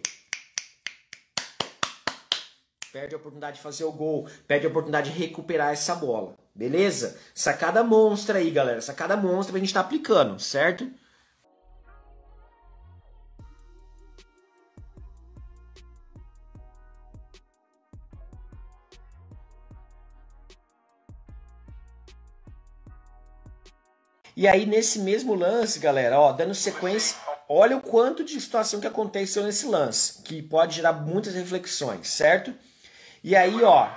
Perde a oportunidade de fazer o gol. Perde a oportunidade de recuperar essa bola. Beleza? Sacada monstra aí, galera. Sacada monstra que a gente tá aplicando, certo? E aí, nesse mesmo lance, galera, ó, dando sequência, olha o quanto de situação que aconteceu nesse lance, que pode gerar muitas reflexões, certo? E aí, ó...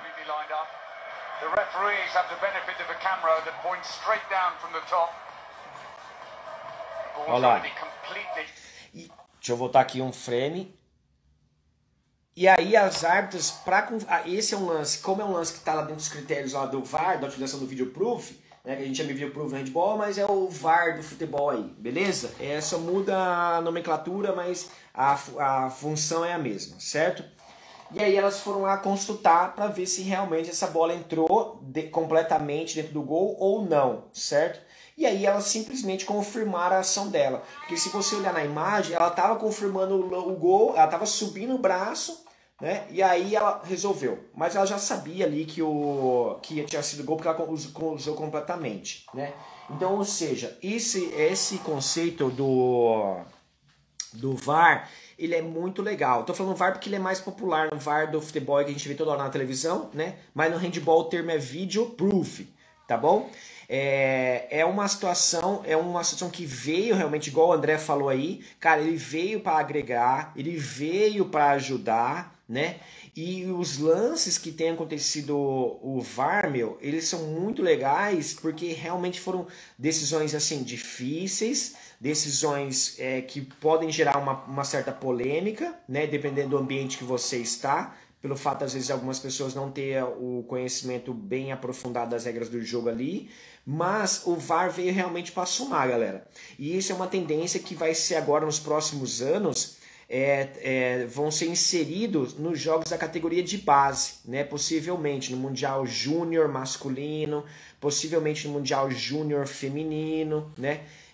Olha lá. E, deixa eu voltar aqui um frame. E aí as árbitras, pra, esse é um lance, como é um lance que está lá dentro dos critérios lá do V A R, da utilização do video proof, né, que a gente chama de video proof no handball, mas é o V A R do futebol aí, beleza? É, só muda a nomenclatura, mas a, a função é a mesma, certo? E aí elas foram lá consultar para ver se realmente essa bola entrou de, completamente dentro do gol ou não, certo? E aí elas simplesmente confirmaram a ação dela. Porque se você olhar na imagem, ela estava confirmando o, o gol, ela estava subindo o braço, né? E aí ela resolveu. Mas ela já sabia ali que, o, que tinha sido gol porque ela usou, usou completamente, né? Então, ou seja, esse, esse conceito do, do V A R... ele é muito legal. Tô falando V A R porque ele é mais popular no V A R do futebol que a gente vê toda hora na televisão, né? Mas no handball o termo é video proof, tá bom? É, é uma situação, é uma situação que veio realmente, igual o André falou aí, cara, ele veio para agregar, ele veio para ajudar, né? E os lances que tem acontecido o V A R, meu, eles são muito legais porque realmente foram decisões assim difíceis, decisões é, que podem gerar uma, uma certa polêmica, né, dependendo do ambiente que você está, pelo fato, às vezes, algumas pessoas não ter o conhecimento bem aprofundado das regras do jogo ali, mas o V A R veio realmente para somar, galera. E isso é uma tendência que vai ser agora nos próximos anos, é, é, vão ser inseridos nos jogos da categoria de base, né, possivelmente no Mundial Júnior masculino, possivelmente no Mundial Júnior feminino, né?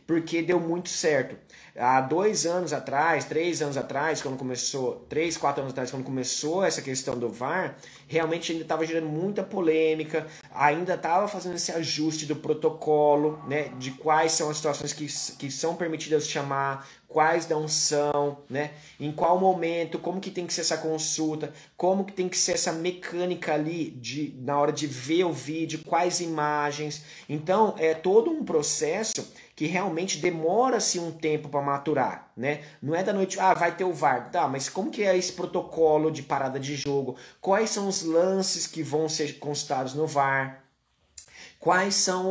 Porque deu muito certo. Há dois anos atrás, três anos atrás, quando começou, três, quatro anos atrás, quando começou essa questão do V A R, realmente ainda estava gerando muita polêmica, ainda estava fazendo esse ajuste do protocolo, né, de quais são as situações que, que são permitidas chamar, quais não são, né, em qual momento, como que tem que ser essa consulta, como que tem que ser essa mecânica ali de, na hora de ver o vídeo, quais imagens. Então é todo um processo que realmente demora-se um tempo para maturar, né? Não é da noite, ah, vai ter o V A R, tá, mas como que é esse protocolo de parada de jogo? Quais são os lances que vão ser consultados no V A R? Quais são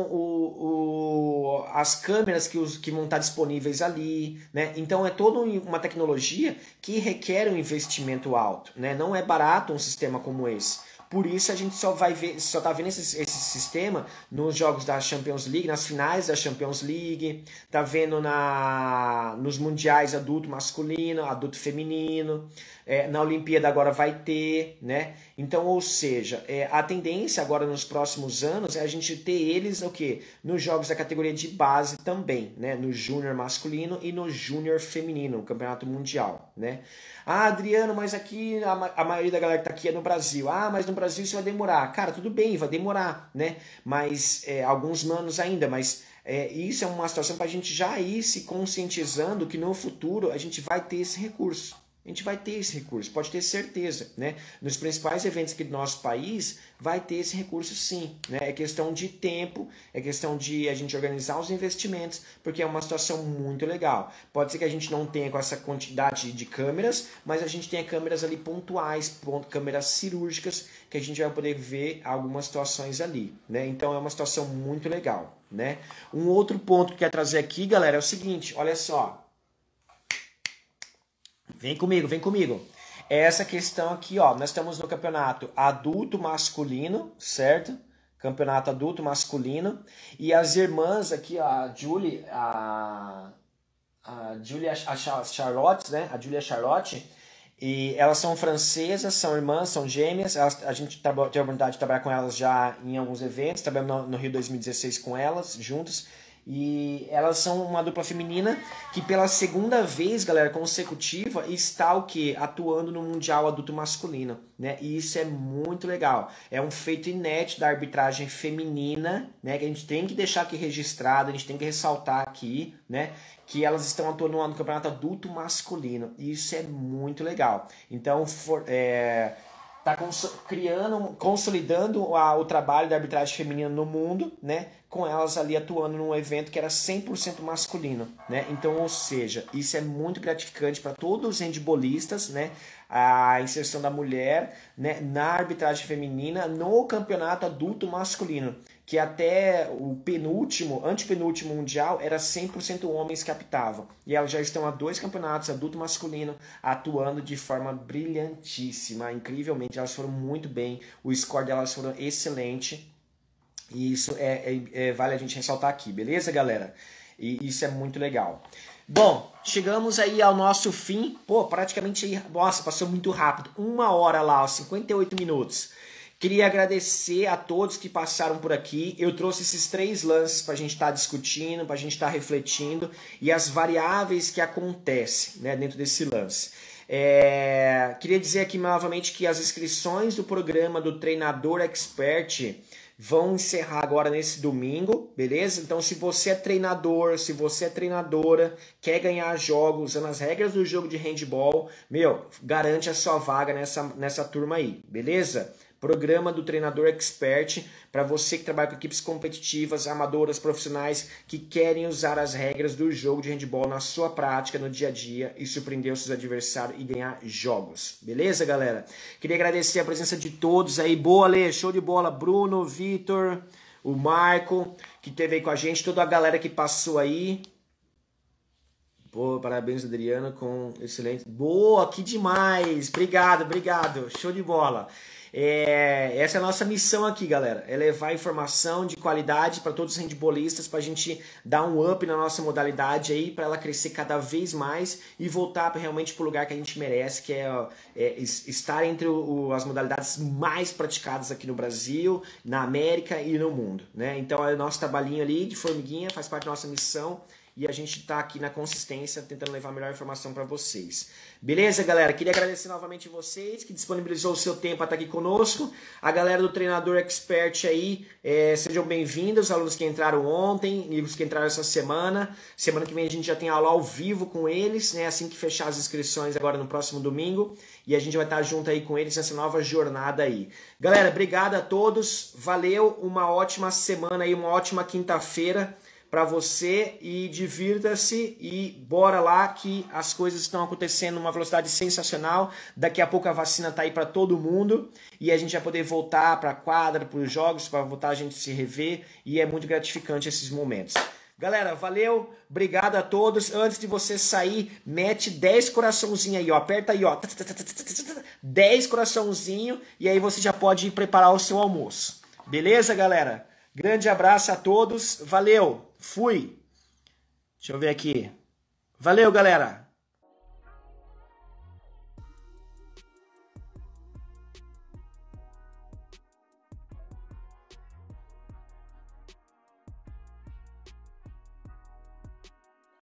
o, o, as câmeras que, os, que vão estar disponíveis ali, né? Então é toda uma tecnologia que requer um investimento alto, né? Não é barato um sistema como esse. Por isso a gente só vai ver, só tá vendo esse, esse sistema nos jogos da Champions League, nas finais da Champions League, tá vendo na, nos mundiais adulto masculino, adulto feminino, é, na Olimpíada agora vai ter, né? Então, ou seja, é, a tendência agora nos próximos anos é a gente ter eles o quê? Nos jogos da categoria de base também, né? No júnior masculino e no júnior feminino, no campeonato mundial, né? Ah, Adriano, mas aqui a, a maioria da galera que tá aqui é no Brasil. Ah, mas no Brasil isso vai demorar. Cara, tudo bem, vai demorar, né? Mas é, alguns anos ainda, mas é, isso é uma situação para a gente já ir se conscientizando que no futuro a gente vai ter esse recurso. A gente vai ter esse recurso, pode ter certeza, né? Nos principais eventos aqui do nosso país, vai ter esse recurso sim, né? É questão de tempo, é questão de a gente organizar os investimentos, porque é uma situação muito legal. Pode ser que a gente não tenha com essa quantidade de câmeras, mas a gente tenha câmeras ali pontuais, câmeras cirúrgicas, que a gente vai poder ver algumas situações ali, né? Então é uma situação muito legal, né? Um outro ponto que eu quero trazer aqui, galera, é o seguinte, olha só. Vem comigo, vem comigo. Essa questão aqui, ó, nós estamos no campeonato adulto masculino, certo? Campeonato adulto masculino. E as irmãs aqui, ó, a Julie, a, a Julia a Charlotte, né? A Julia Charlotte. E elas são francesas, são irmãs, são gêmeas. Elas, a gente teve a oportunidade de trabalhar com elas já em alguns eventos. Trabalhamos no, no Rio dois mil e dezesseis com elas, juntas. E elas são uma dupla feminina que pela segunda vez, galera, consecutiva, está o quê? Atuando no Mundial Adulto Masculino, né? E isso é muito legal. É um feito inédito da arbitragem feminina, né? Que a gente tem que deixar aqui registrado, a gente tem que ressaltar aqui, né? Que elas estão atuando no Campeonato Adulto Masculino. E isso é muito legal. Então, for, é... tá criando, consolidando a, o trabalho da arbitragem feminina no mundo, né? Com elas ali atuando num evento que era cem por cento masculino, né? Então, ou seja, isso é muito gratificante para todos os handbolistas, né? A inserção da mulher, né, na arbitragem feminina no campeonato adulto masculino, que até o penúltimo, antepenúltimo mundial, era cem por cento homens que apitavam. E elas já estão há dois campeonatos adulto masculino atuando de forma brilhantíssima, incrivelmente. Elas foram muito bem, o score delas foram excelente. E isso é, é, é, vale a gente ressaltar aqui, beleza, galera? E isso é muito legal. Bom, chegamos aí ao nosso fim. Pô, praticamente, nossa, passou muito rápido. Uma hora lá, ó, cinquenta e oito minutos. Queria agradecer a todos que passaram por aqui. Eu trouxe esses três lances para a gente estar tá discutindo, para a gente estar tá refletindo e as variáveis que acontecem, né, dentro desse lance. É... Queria dizer aqui novamente que as inscrições do programa do Treinador Expert vão encerrar agora nesse domingo, beleza? Então, se você é treinador, se você é treinadora, quer ganhar jogos usando as regras do jogo de handball, meu, garante a sua vaga nessa, nessa turma aí, beleza? Programa do Treinador Expert, para você que trabalha com equipes competitivas, amadoras, profissionais, que querem usar as regras do jogo de handball na sua prática, no dia a dia, e surpreender os seus adversários e ganhar jogos. Beleza, galera? Queria agradecer a presença de todos aí. Boa, Lê, show de bola. Bruno, Vitor, o Marco, que esteve aí com a gente, toda a galera que passou aí. Boa, parabéns, Adriano, com excelente... Boa, que demais! Obrigado, obrigado. Show de bola. É, essa é a nossa missão aqui, galera, é levar informação de qualidade para todos os handbolistas, para a gente dar um up na nossa modalidade aí, para ela crescer cada vez mais e voltar pra, realmente para o lugar que a gente merece, que é, é estar entre o, as modalidades mais praticadas aqui no Brasil, na América e no mundo, né? Então é o nosso trabalhinho ali de formiguinha, faz parte da nossa missão e a gente está aqui na consistência tentando levar a melhor informação para vocês. Beleza, galera? Queria agradecer novamente vocês que disponibilizou o seu tempo para estar aqui conosco. A galera do Treinador Expert aí, é, sejam bem-vindos, os alunos que entraram ontem e os que entraram essa semana. Semana que vem a gente já tem aula ao vivo com eles, né? Assim que fechar as inscrições agora no próximo domingo. E a gente vai estar junto aí com eles nessa nova jornada aí. Galera, obrigado a todos. Valeu, uma ótima semana aí, uma ótima quinta-feira para você e divirta-se e bora lá que as coisas estão acontecendo numa velocidade sensacional. Daqui a pouco a vacina tá aí para todo mundo e a gente vai poder voltar para a quadra, para os jogos, para voltar a gente se rever e é muito gratificante esses momentos. Galera, valeu, obrigado a todos. Antes de você sair, mete dez coraçãozinho aí, ó. Aperta aí, ó. dez coraçãozinho e aí você já pode ir preparar o seu almoço. Beleza, galera? Grande abraço a todos. Valeu. Fui. Deixa eu ver aqui. Valeu, galera.